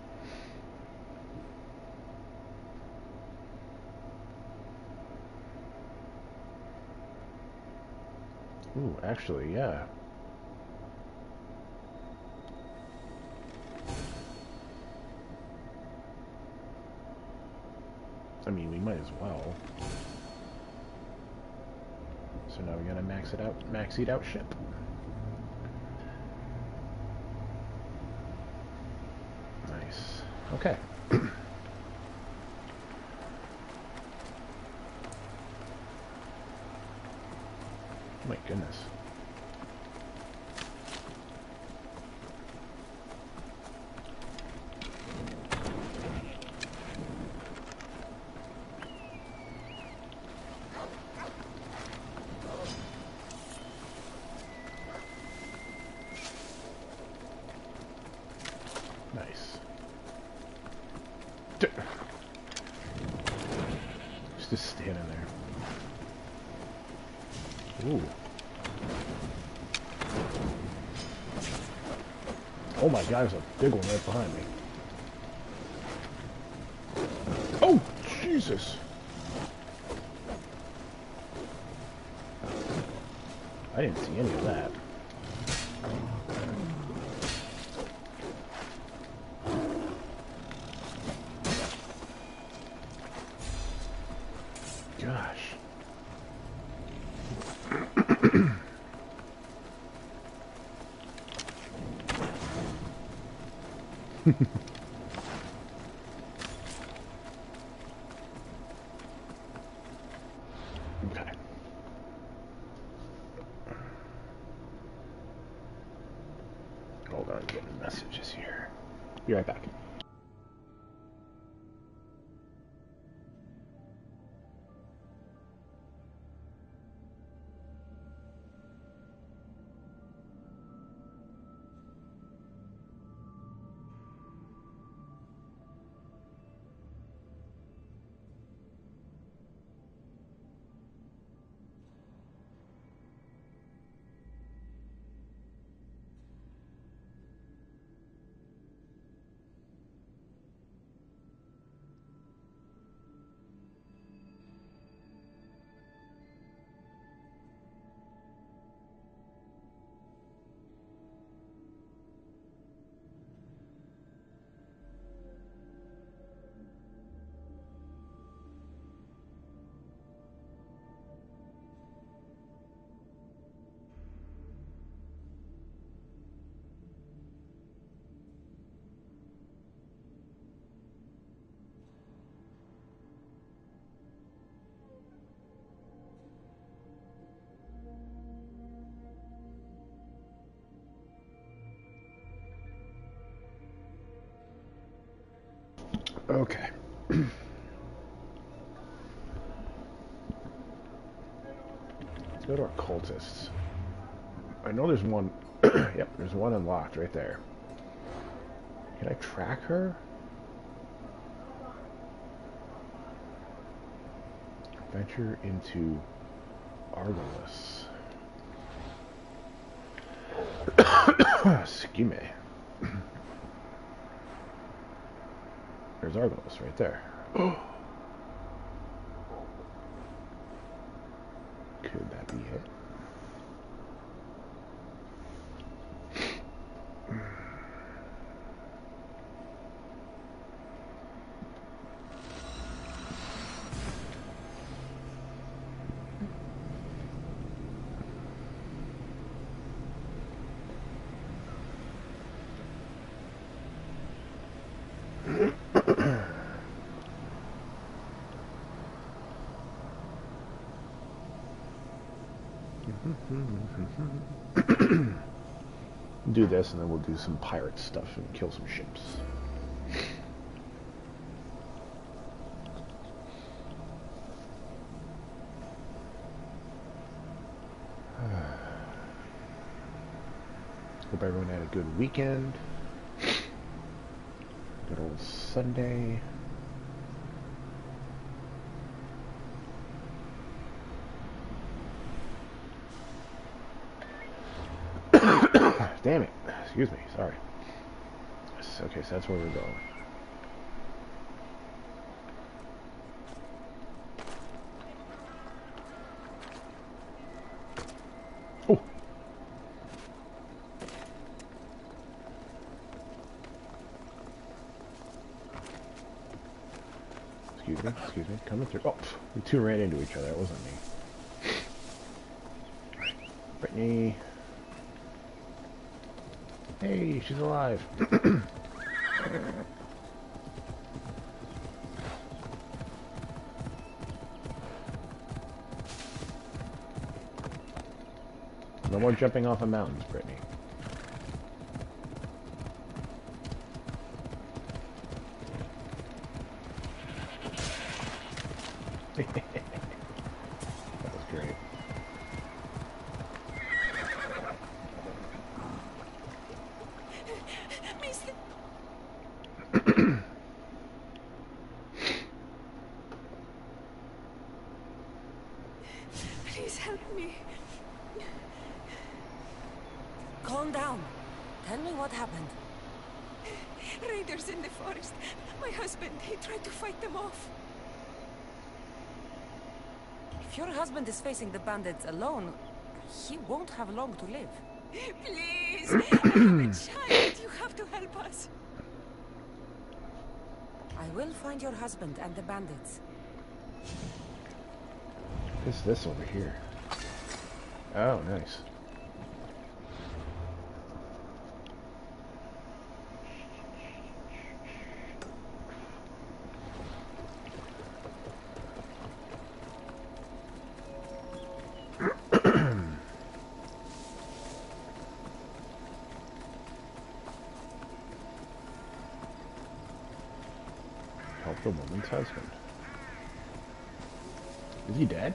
Ooh, actually, yeah. I mean, we might as well. So now we gotta max it out, max it out ship. Nice. Okay. My goodness. Nice. He's just standing there. Ooh. Oh my god, there's a big one right behind me. Oh, Jesus! I didn't see any of that. Okay. Hold on, getting messages here. Be right back. Okay. Let's go to our cultists. I know there's one. Yep, there's one unlocked right there. Can I track her? Venture into Argolis. Excuse me. There's Argolis right there. Could that be it? Do this and then we'll do some pirate stuff and kill some ships. Hope everyone had a good weekend. Good old Sunday. Damn it. Excuse me. Sorry. Okay, so that's where we're going. Oh. Excuse me. Excuse me. Coming through. Oh, we two ran into each other. It wasn't me. Brittany. Hey, she's alive. No more jumping off of mountains, Brittany. That was great. Please help me. Calm down. Tell me what happened. Raiders in the forest. My husband, he tried to fight them off. If your husband is facing the bandits alone, he won't have long to live. Please, I have a child. You have to help us. I will find your husband and the bandits. What's this over here? Oh, nice. help the woman's husband. Is he dead?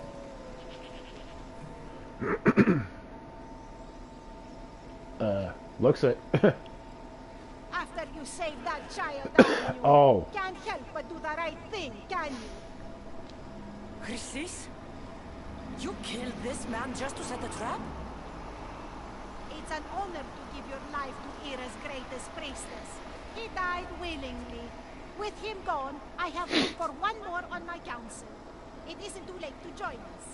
uh, looks it. After you save that child, you oh. can't help but do the right thing, can you? Chrysis? You killed this man just to set a trap? It's an honor to give your life to Era's greatest priestess. He died willingly. With him gone, I have room for one more on my council. It isn't too late to join us.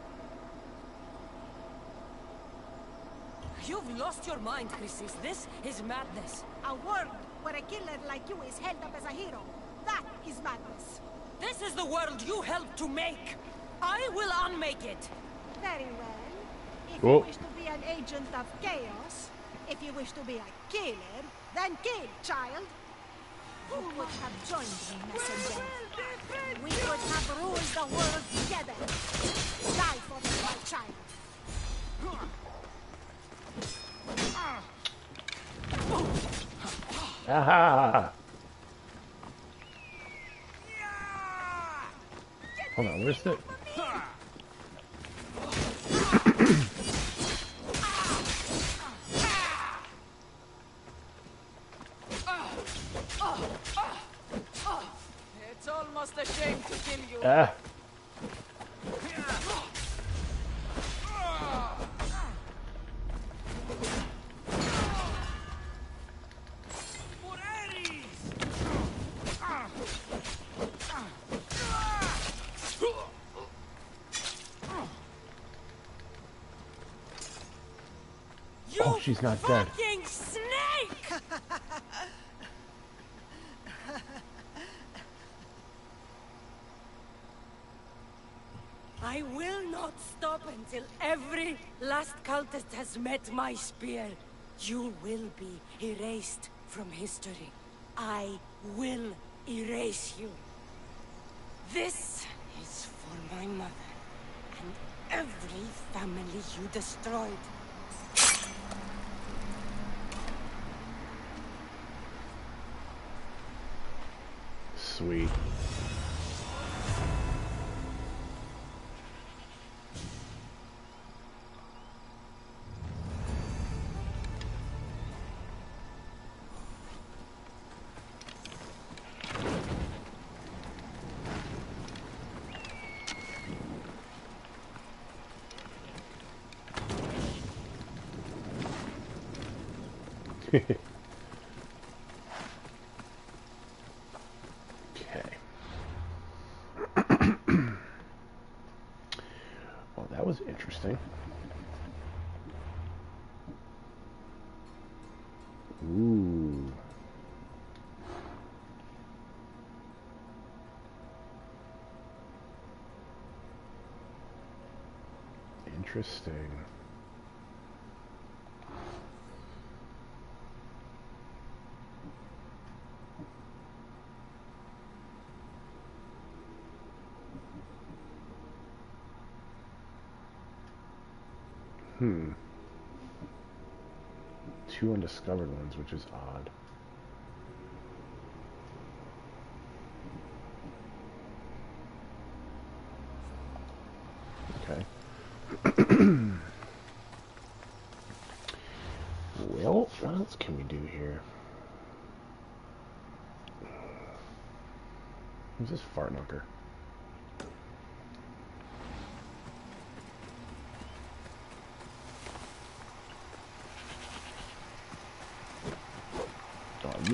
You've lost your mind, Chrysis. This is madness. A world where a killer like you is held up as a hero. That is madness. This is the world you helped to make. I will unmake it. Very well. If oh. you wish to be an agent of chaos, if you wish to be a killer, then kill, child. You could have joined me, messenger. We could have ruled the world together. Die for me, my child. Aha! Hold on, where's the... It's almost a shame to kill you. Ah. Oh, she's not dead. Fucking snake! I will not stop until every last cultist has met my spear. You will be erased from history. I will erase you. This is for my mother and every family you destroyed. Sweet. Okay. Well, that was interesting. Ooh. Interesting. Hmm. Two undiscovered ones, which is odd. Okay. Well, what else can we do here? Who's this fart knocker? You.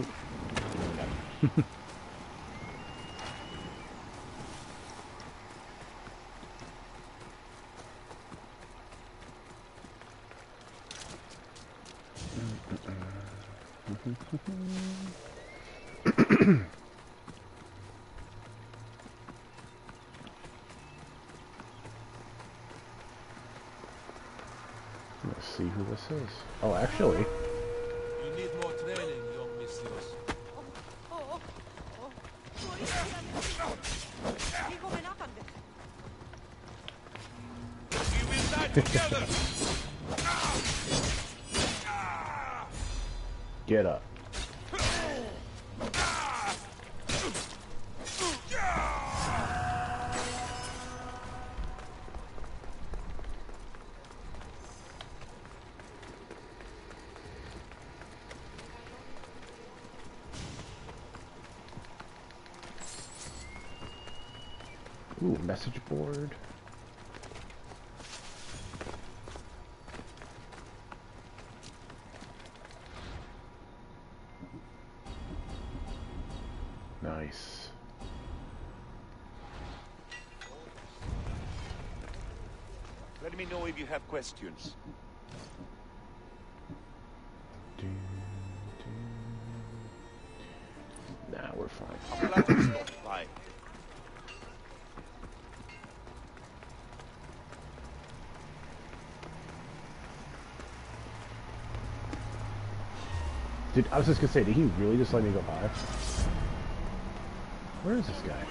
Let's see who this is. Oh, actually. You need more training, young mistress. We will die together. Get up. Ooh, message board. Nice. Let me know if you have questions. Nah, we're fine. I'm glad you stopped by. Did I was just gonna say, did he really just let me go by? Where is this guy?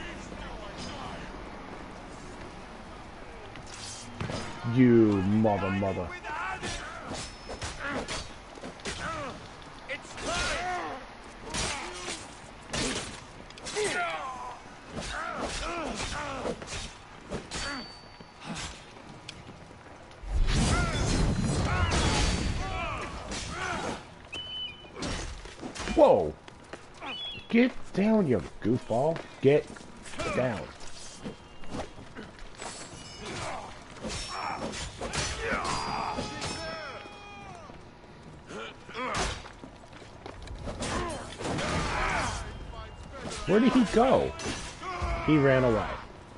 You mother mother. Whoa! Get down, you goofball. Get down. Where did he go? He ran away.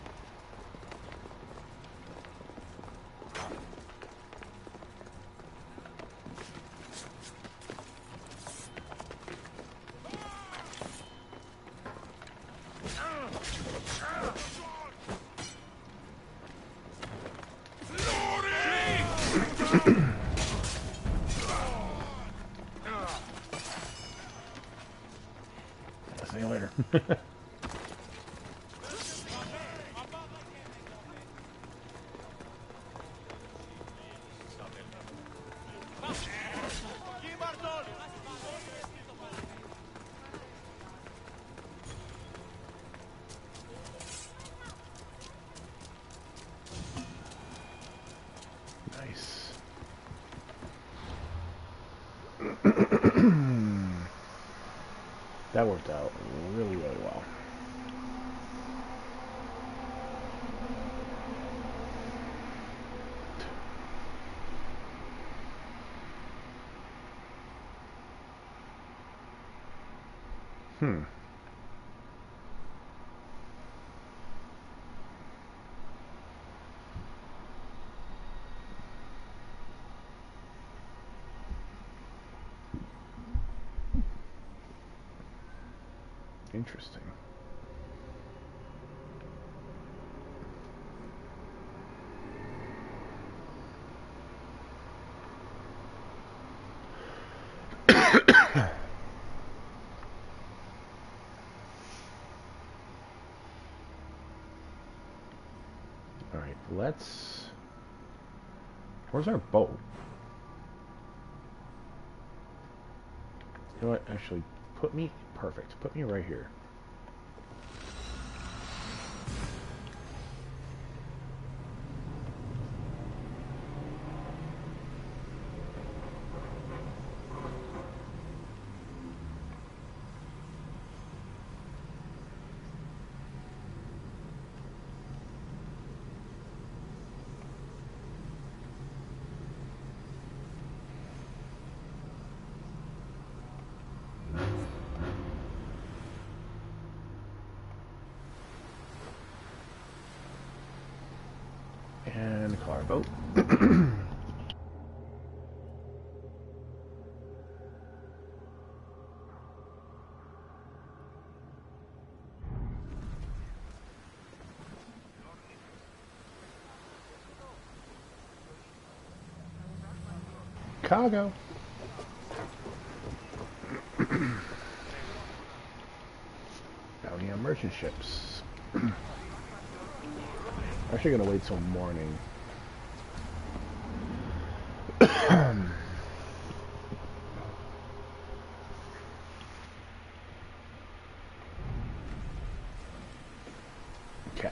See you later. Nice. That worked out really, really well. Hmm. Interesting. All right, let's... Where's our boat? You know what? Actually, put me... Perfect. Put me right here. And car boat. Cargo. Bounty on merchant ships. Actually gonna wait till morning. Okay.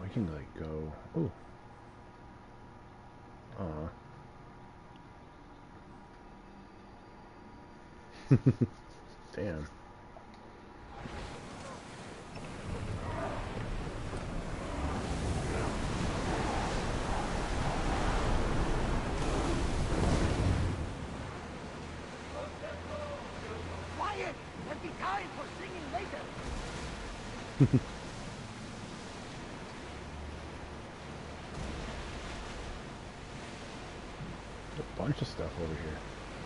I can like go. Ooh. Aw. Damn. Quiet! There'll be time for singing later. A bunch of stuff over here.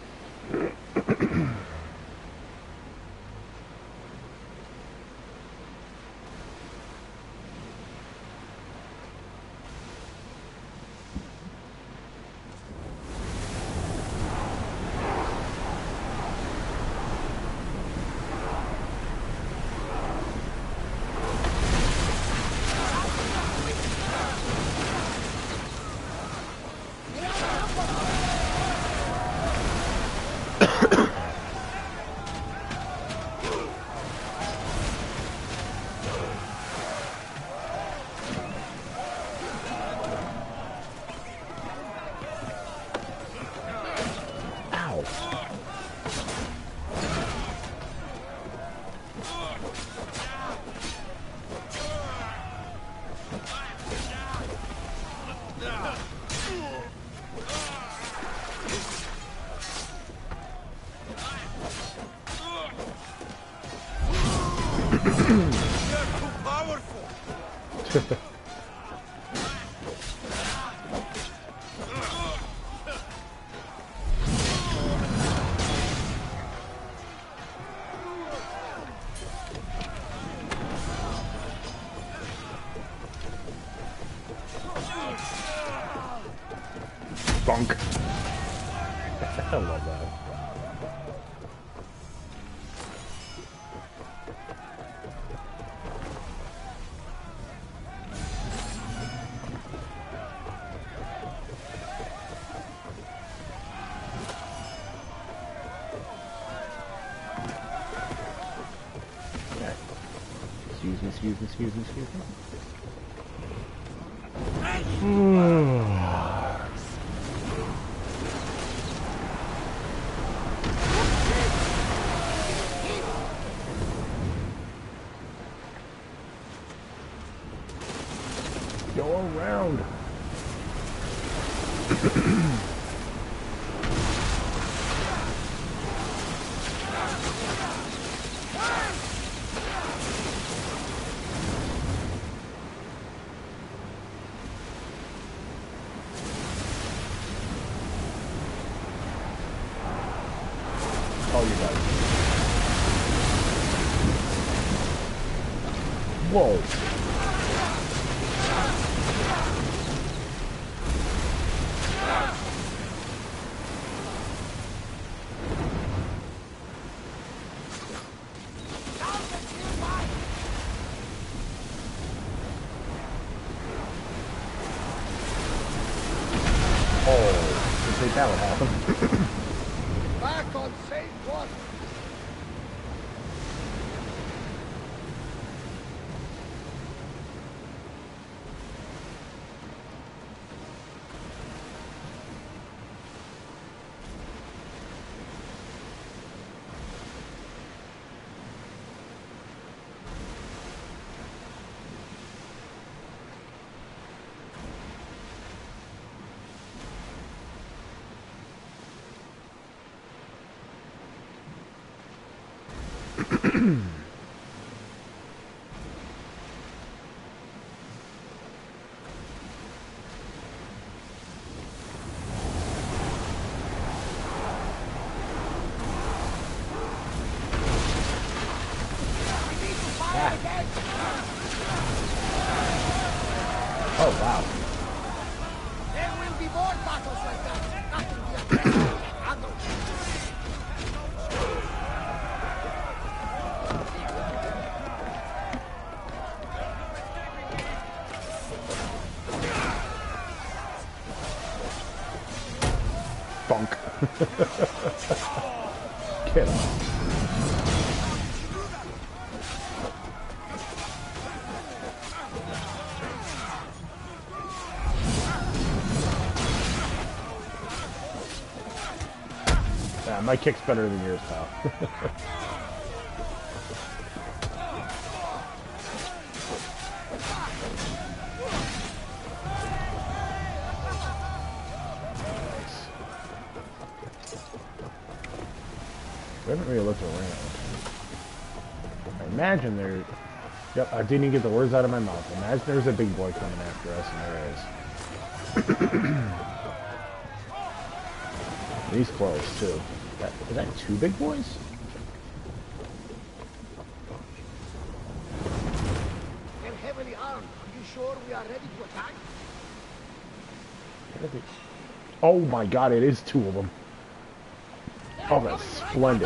Bonk. I love that. Okay. Excuse me, excuse me, excuse me, excuse me. Go around. Oh, you guys. Whoa. Oh, didn't think that would happen. Back on safe water. Oh, wow. There will be more battles like that. Nothing we have to handle. Bonk. Get off. Yeah, my kick's better than yours, pal. We haven't really looked around. I imagine there... Yep, I didn't even get the words out of my mouth. Imagine there's a big boy coming after us, and there is. He's close, too. That, is that two big boys? They're heavily armed. Are you sure we are ready to attack? Oh my god, it is two of them. Oh, that's splendid.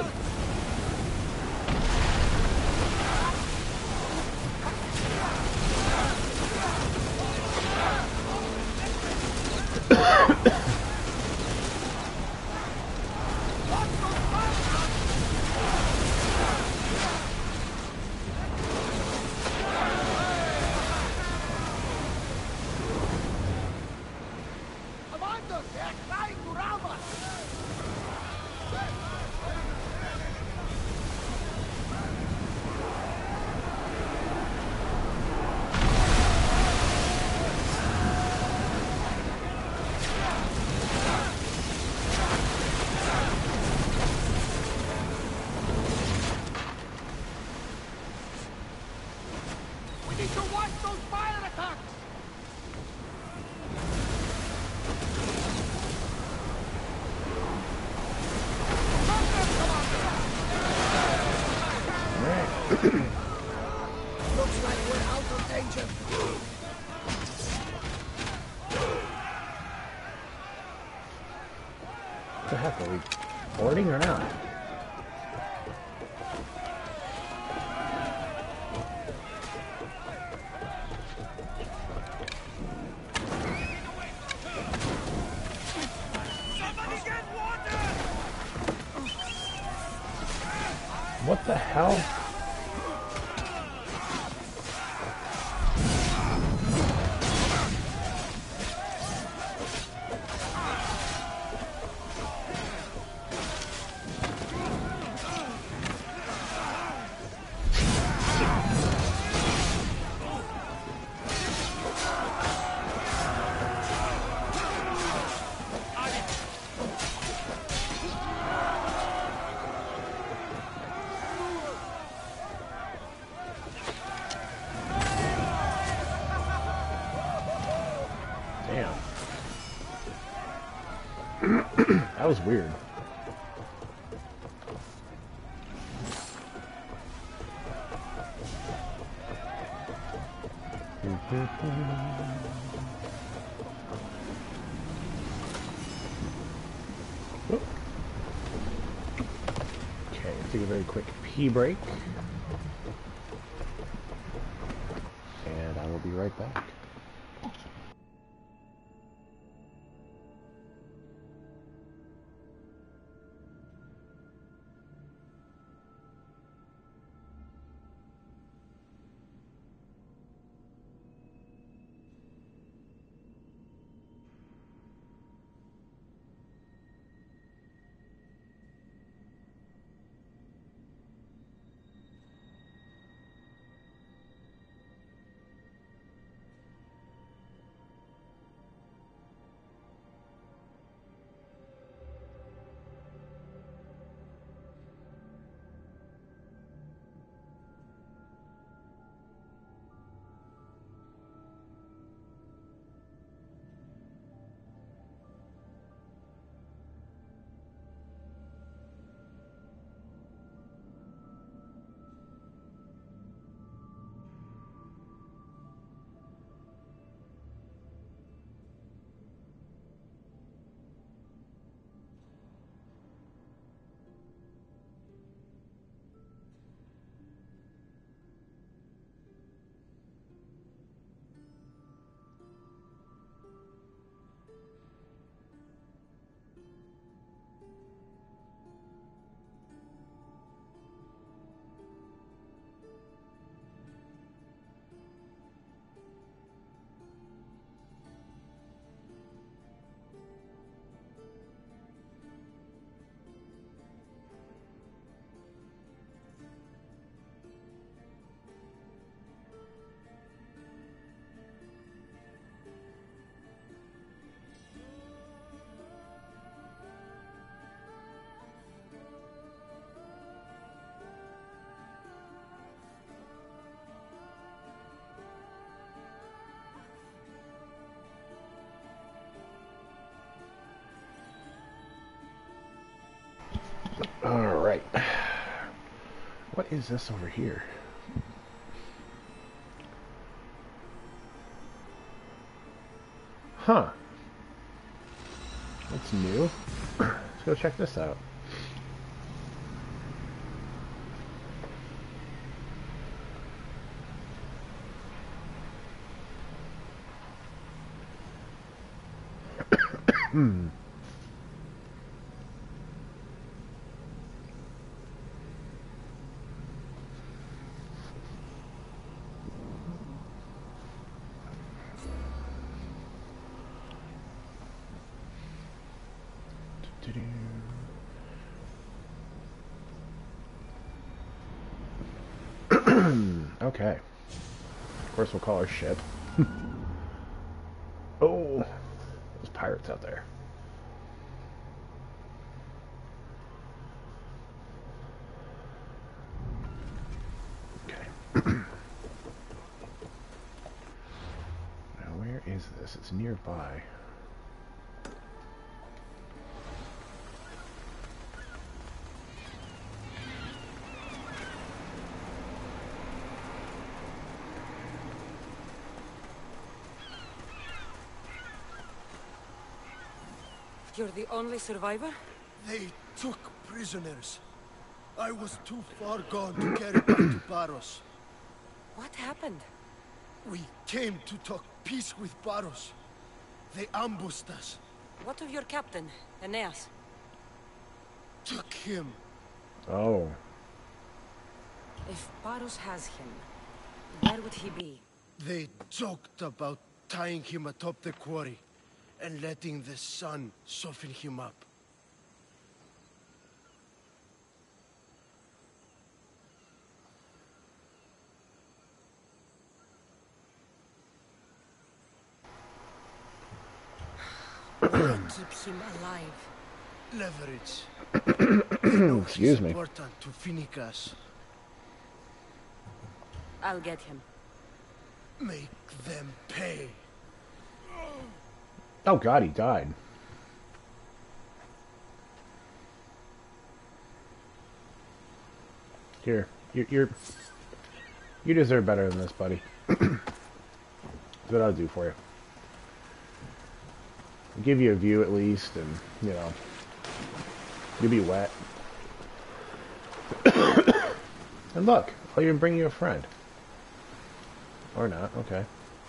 Commander, they're trying to ram us! We need to watch those fire attacks! Looks like we're out of danger. What the heck, are we boarding or not? What the hell? Damn. That was weird. Oop. Okay, take a very quick pee break. And I will be right back. Alright. What is this over here? Huh. That's new. Let's go check this out. Hmm. Okay. Of course we'll call our ship. Oh, those pirates out there. Okay. Now where is this? It's nearby. You're the only survivor? They took prisoners. I was too far gone to carry back to Paros. What happened? We came to talk peace with Paros. They ambushed us. What of your captain, Aeneas? Took him. Oh. If Paros has him, where would he be? They joked about tying him atop the quarry and letting the sun soften him up. What keeps him alive? Leverage. They know Excuse he's me. important to Finicas. I'll get him. Make them pay. Oh god, he died. Here, you're, you're you deserve better than this, buddy. That's what I'll do for you. I'll give you a view at least, and you know, you'll be wet. And look, I'll even bring you a friend. Or not, okay.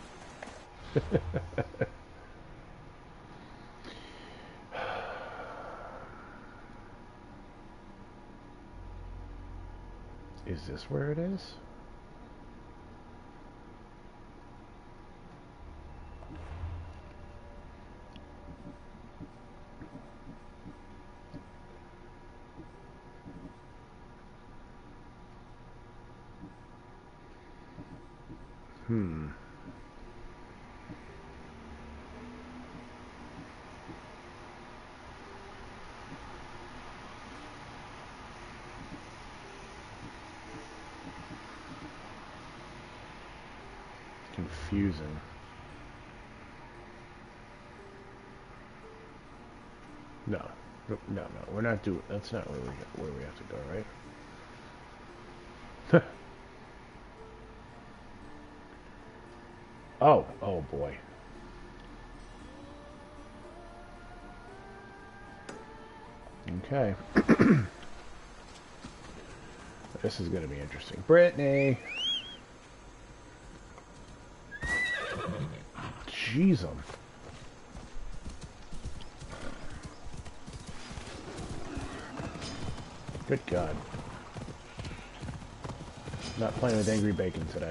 Is this where it is? Hmm. Confusing. No, no, no, no. We're not doing. That's not where we where we have to go, right? Oh, oh boy. Okay. This is going to be interesting. Brittany. Jeez, um. Good God. Not playing with Angry Bacon today.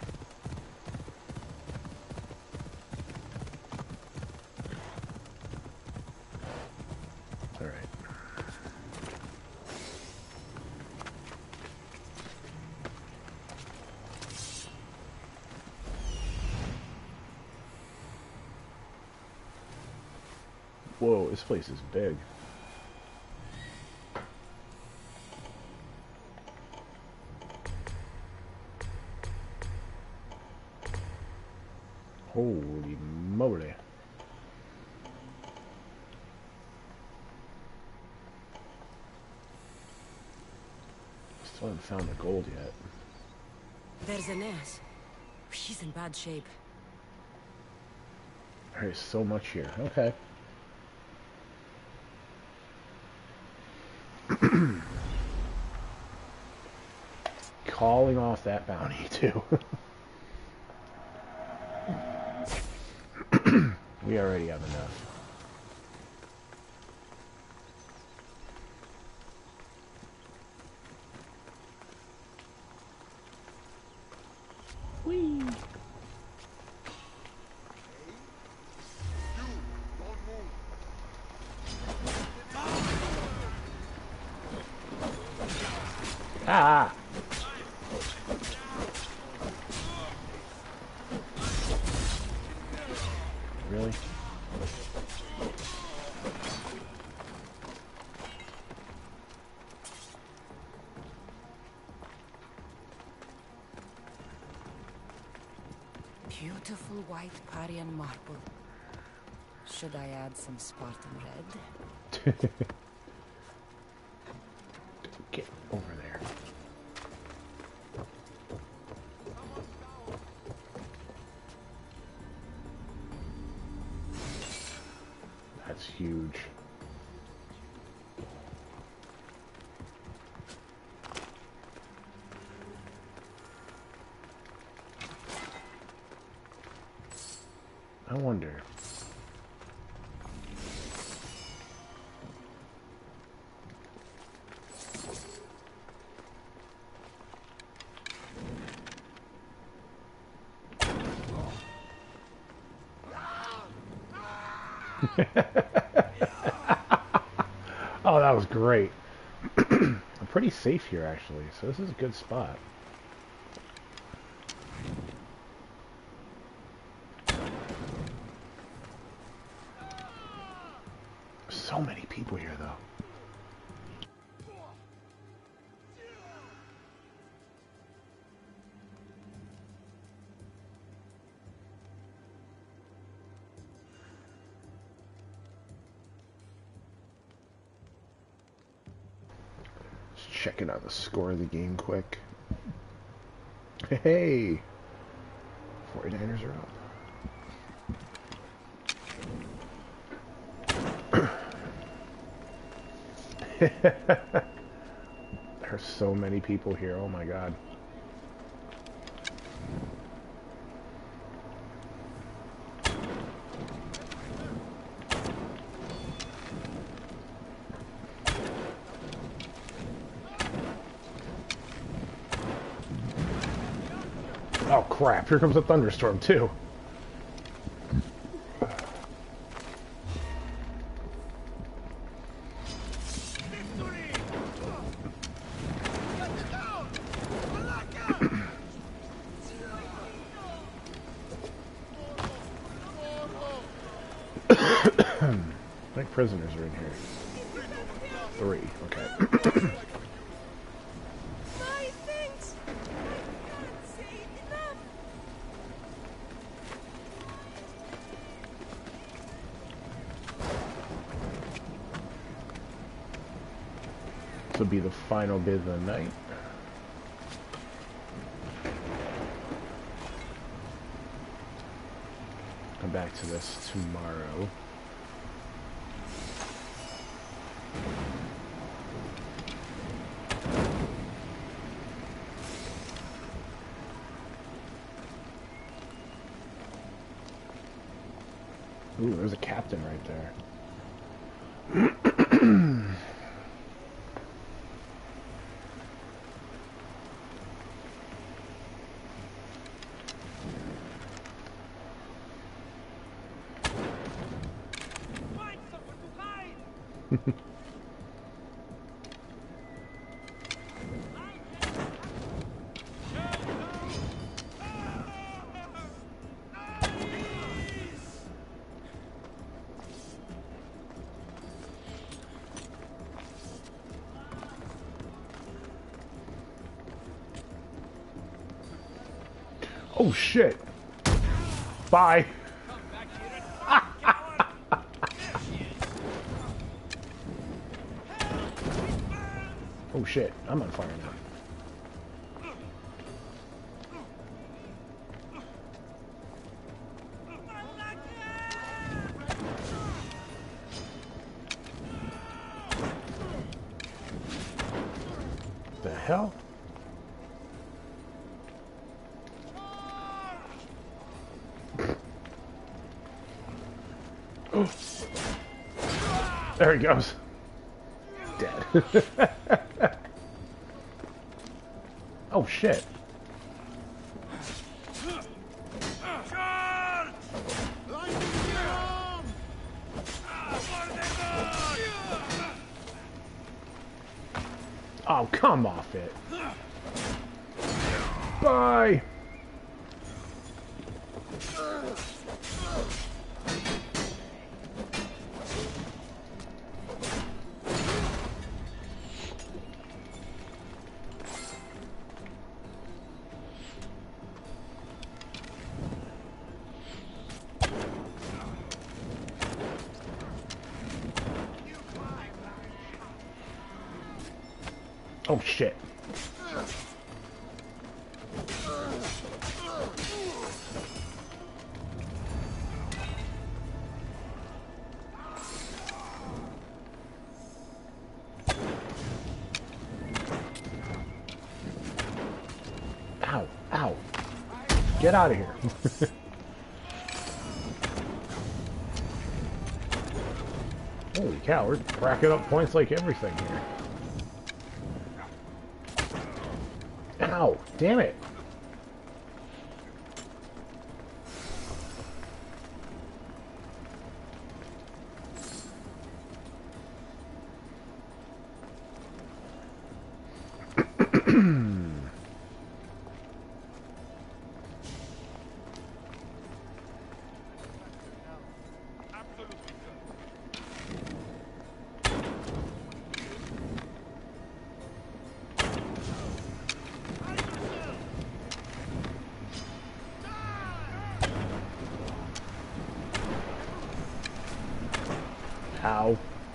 All right. Whoa, this place is big. Holy moly. Still haven't found the gold yet. There's Aeneas. He's in bad shape. There's so much here. Okay. Calling off that bounty, too. We already have enough. Whee! Ah! Really? Beautiful white Parian marble. Should I add some Spartan red? Get over there. That's huge. I wonder. Oh, that was great. I'm pretty safe here, actually, so this is a good spot. So many people here, though. Just checking out the score of the game quick. Hey! forty-niners are up. There's so many people here, oh my god. Oh crap, here comes a thunderstorm too. I think prisoners are in here. Three, okay. My things! I can't say enough! This will be the final bit of the night. Come back to this tomorrow. Ooh, there's a captain right there. Oh shit! Bye! Oh shit, I'm on fire now. hell? There he goes. Dead. Oh shit. Oh, come off it. Bye. Oh shit. Ow, ow. Get out of here. Holy cow, we're racking up points like everything here. Ow, damn it. Ow.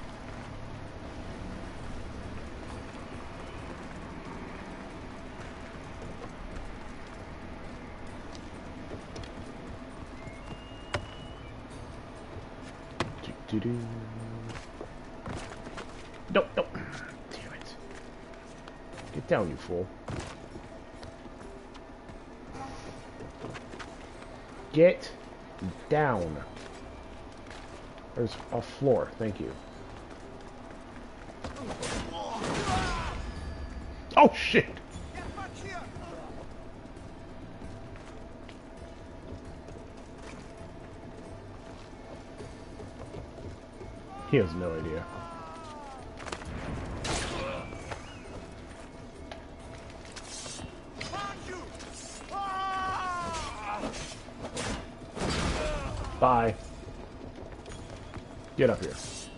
Do, do, do. Nope, nope. Damn it. Get down, you fool. Get down. There's a floor, thank you. Oh shit! He has no idea. Bye. Get up here.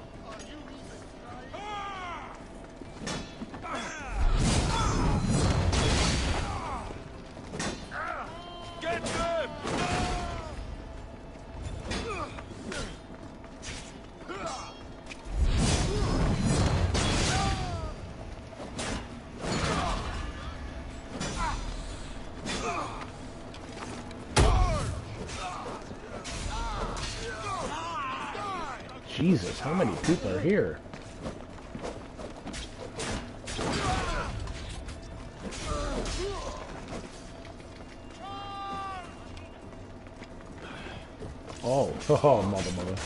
Get them! Jesus, how many people are here? Oh, oh, mother, mother.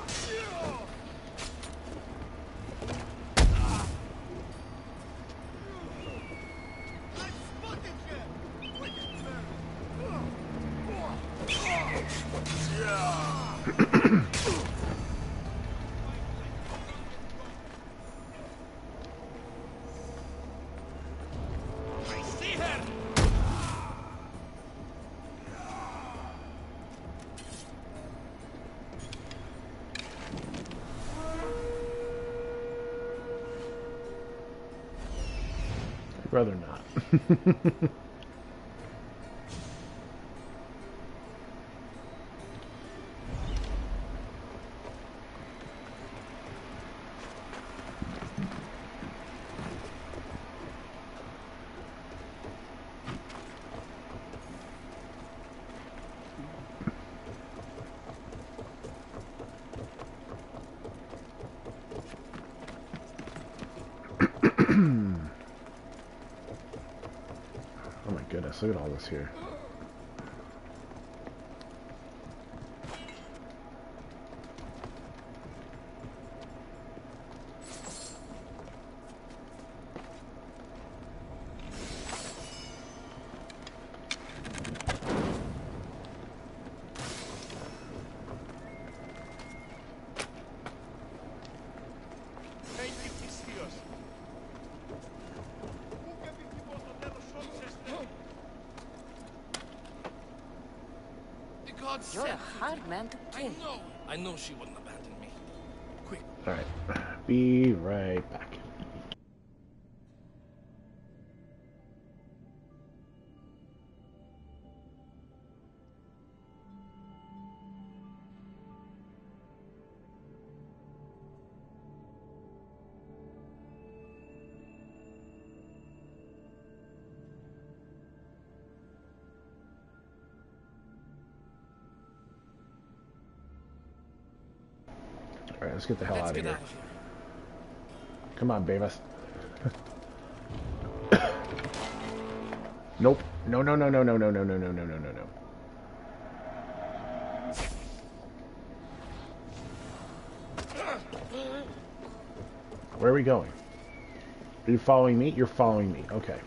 I'd rather not. this. Look at all this here. You're a hard man to kill. I know. I know she wouldn't abandon me. Quick. Alright. Be right back. Alright, let's get the hell Let's out of get here. out of here. Come on, Beavis. Nope. No, no, no, no, no, no, no, no, no, no, no, no, no. Where are we going? Are you following me? You're following me. Okay.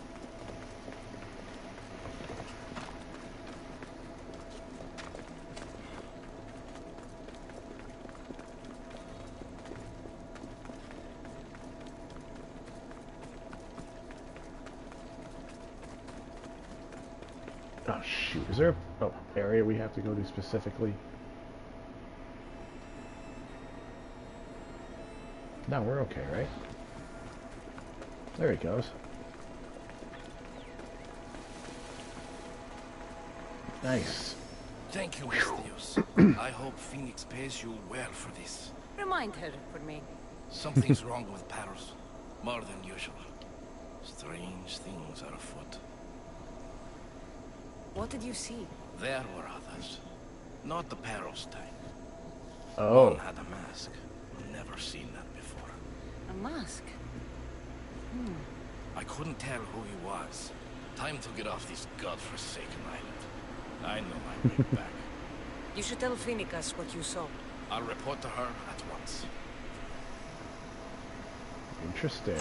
Oh, shoot. Is there a oh, area we have to go to specifically? No, we're okay, right? There he goes. Nice. Thank you, Mistios. I hope Phoenix pays you well for this. Remind her for me. Something's wrong with Paros. More than usual. Strange things are afoot. What did you see? There were others. Not the Paros type. Oh. One had a mask. Never seen that before. A mask? Hmm. I couldn't tell who he was. Time to get off this godforsaken island. I know my way back. You should tell Phoenix what you saw. I'll report to her at once. Interesting.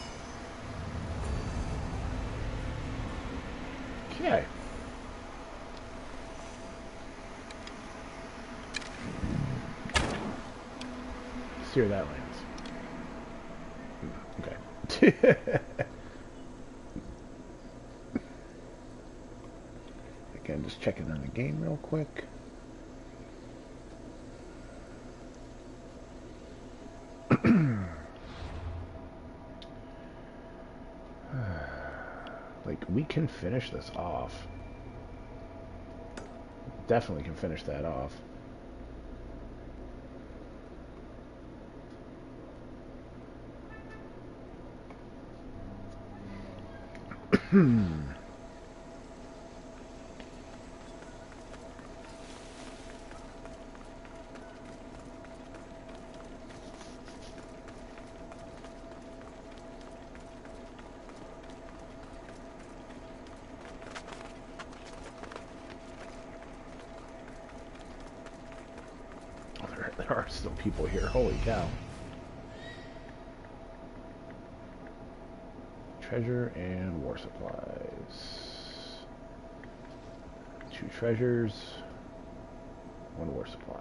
Okay. See where that lands. Okay. Again, just checking on the game real quick. Like, we can finish this off. Definitely can finish that off. Hmm. There, there are still people here. Holy cow. Treasure and war supplies. Two treasures, one war supply.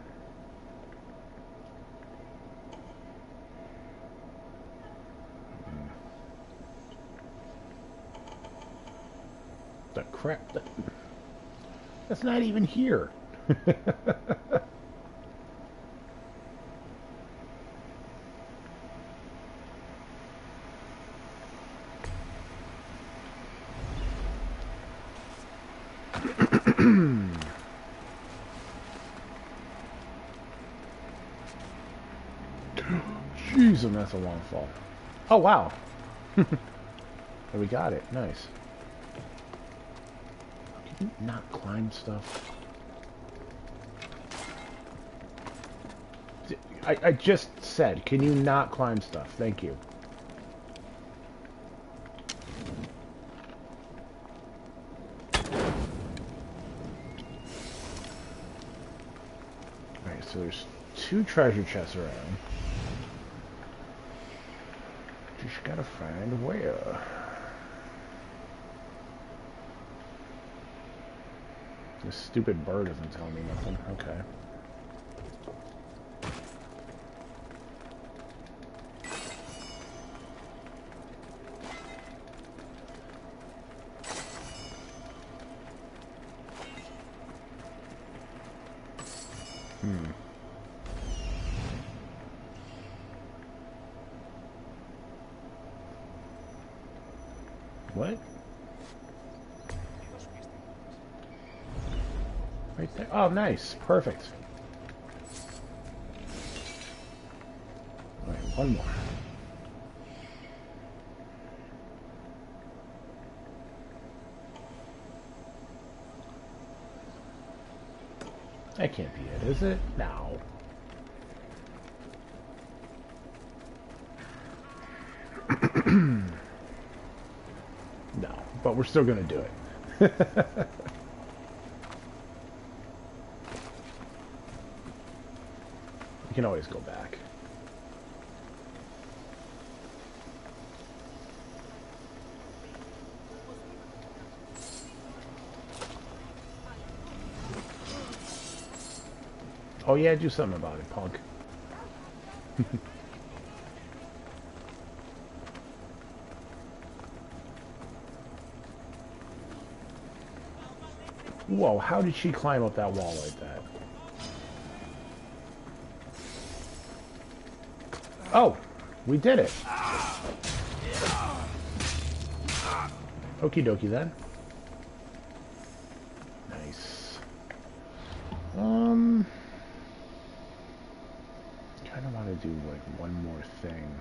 Mm. The crap. That, that's not even here. Jeez, and that's a long fall. Oh, wow. We got it. Nice. Can you not climb stuff? I, I just said, can you not climb stuff? Thank you. so there's two treasure chests around. Just gotta find where. This stupid bird isn't telling me nothing. Okay. Hmm. What? Right there. Oh, nice. Perfect. All right, one more. That can't be it, is it? No. No, but we're still gonna do it. We can always go back. Oh yeah, do something about it, punk. Whoa, how did she climb up that wall like that? Oh, we did it. Okie dokie then. Nice. Um, kind of want to do like one more thing.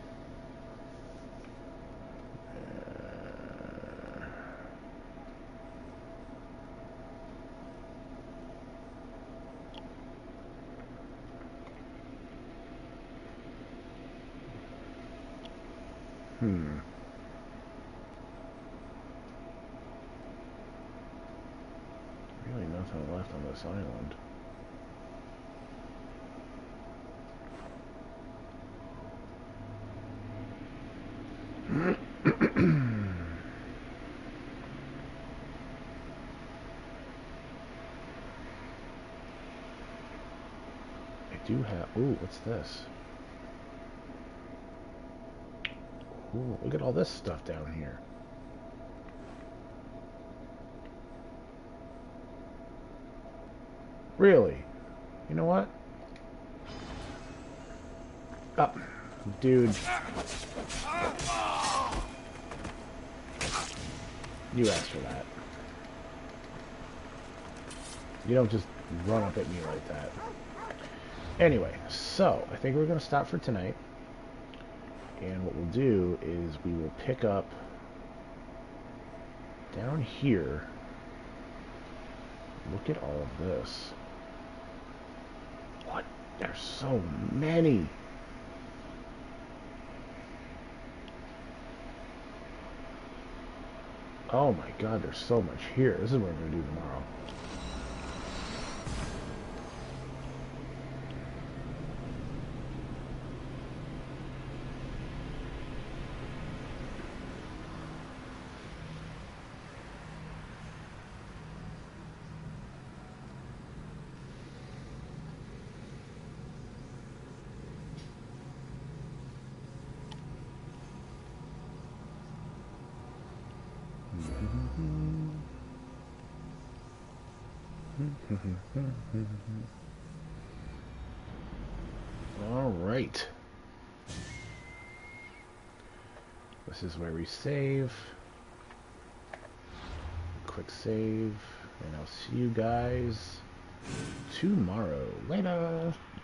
Hmm. Really nothing left on this island. I do have... Ooh, what's this? Ooh, look at all this stuff down here. Really? You know what? Up. Oh, dude. You asked for that. You don't just run up at me like that. Anyway, so I think we're going to stop for tonight. And what we'll do is we will pick up down here. Look at all of this. What? There's so many. Oh my god, there's so much here. This is what we're going to do tomorrow. All right. This is where we save. Quick save. And I'll see you guys tomorrow. Later.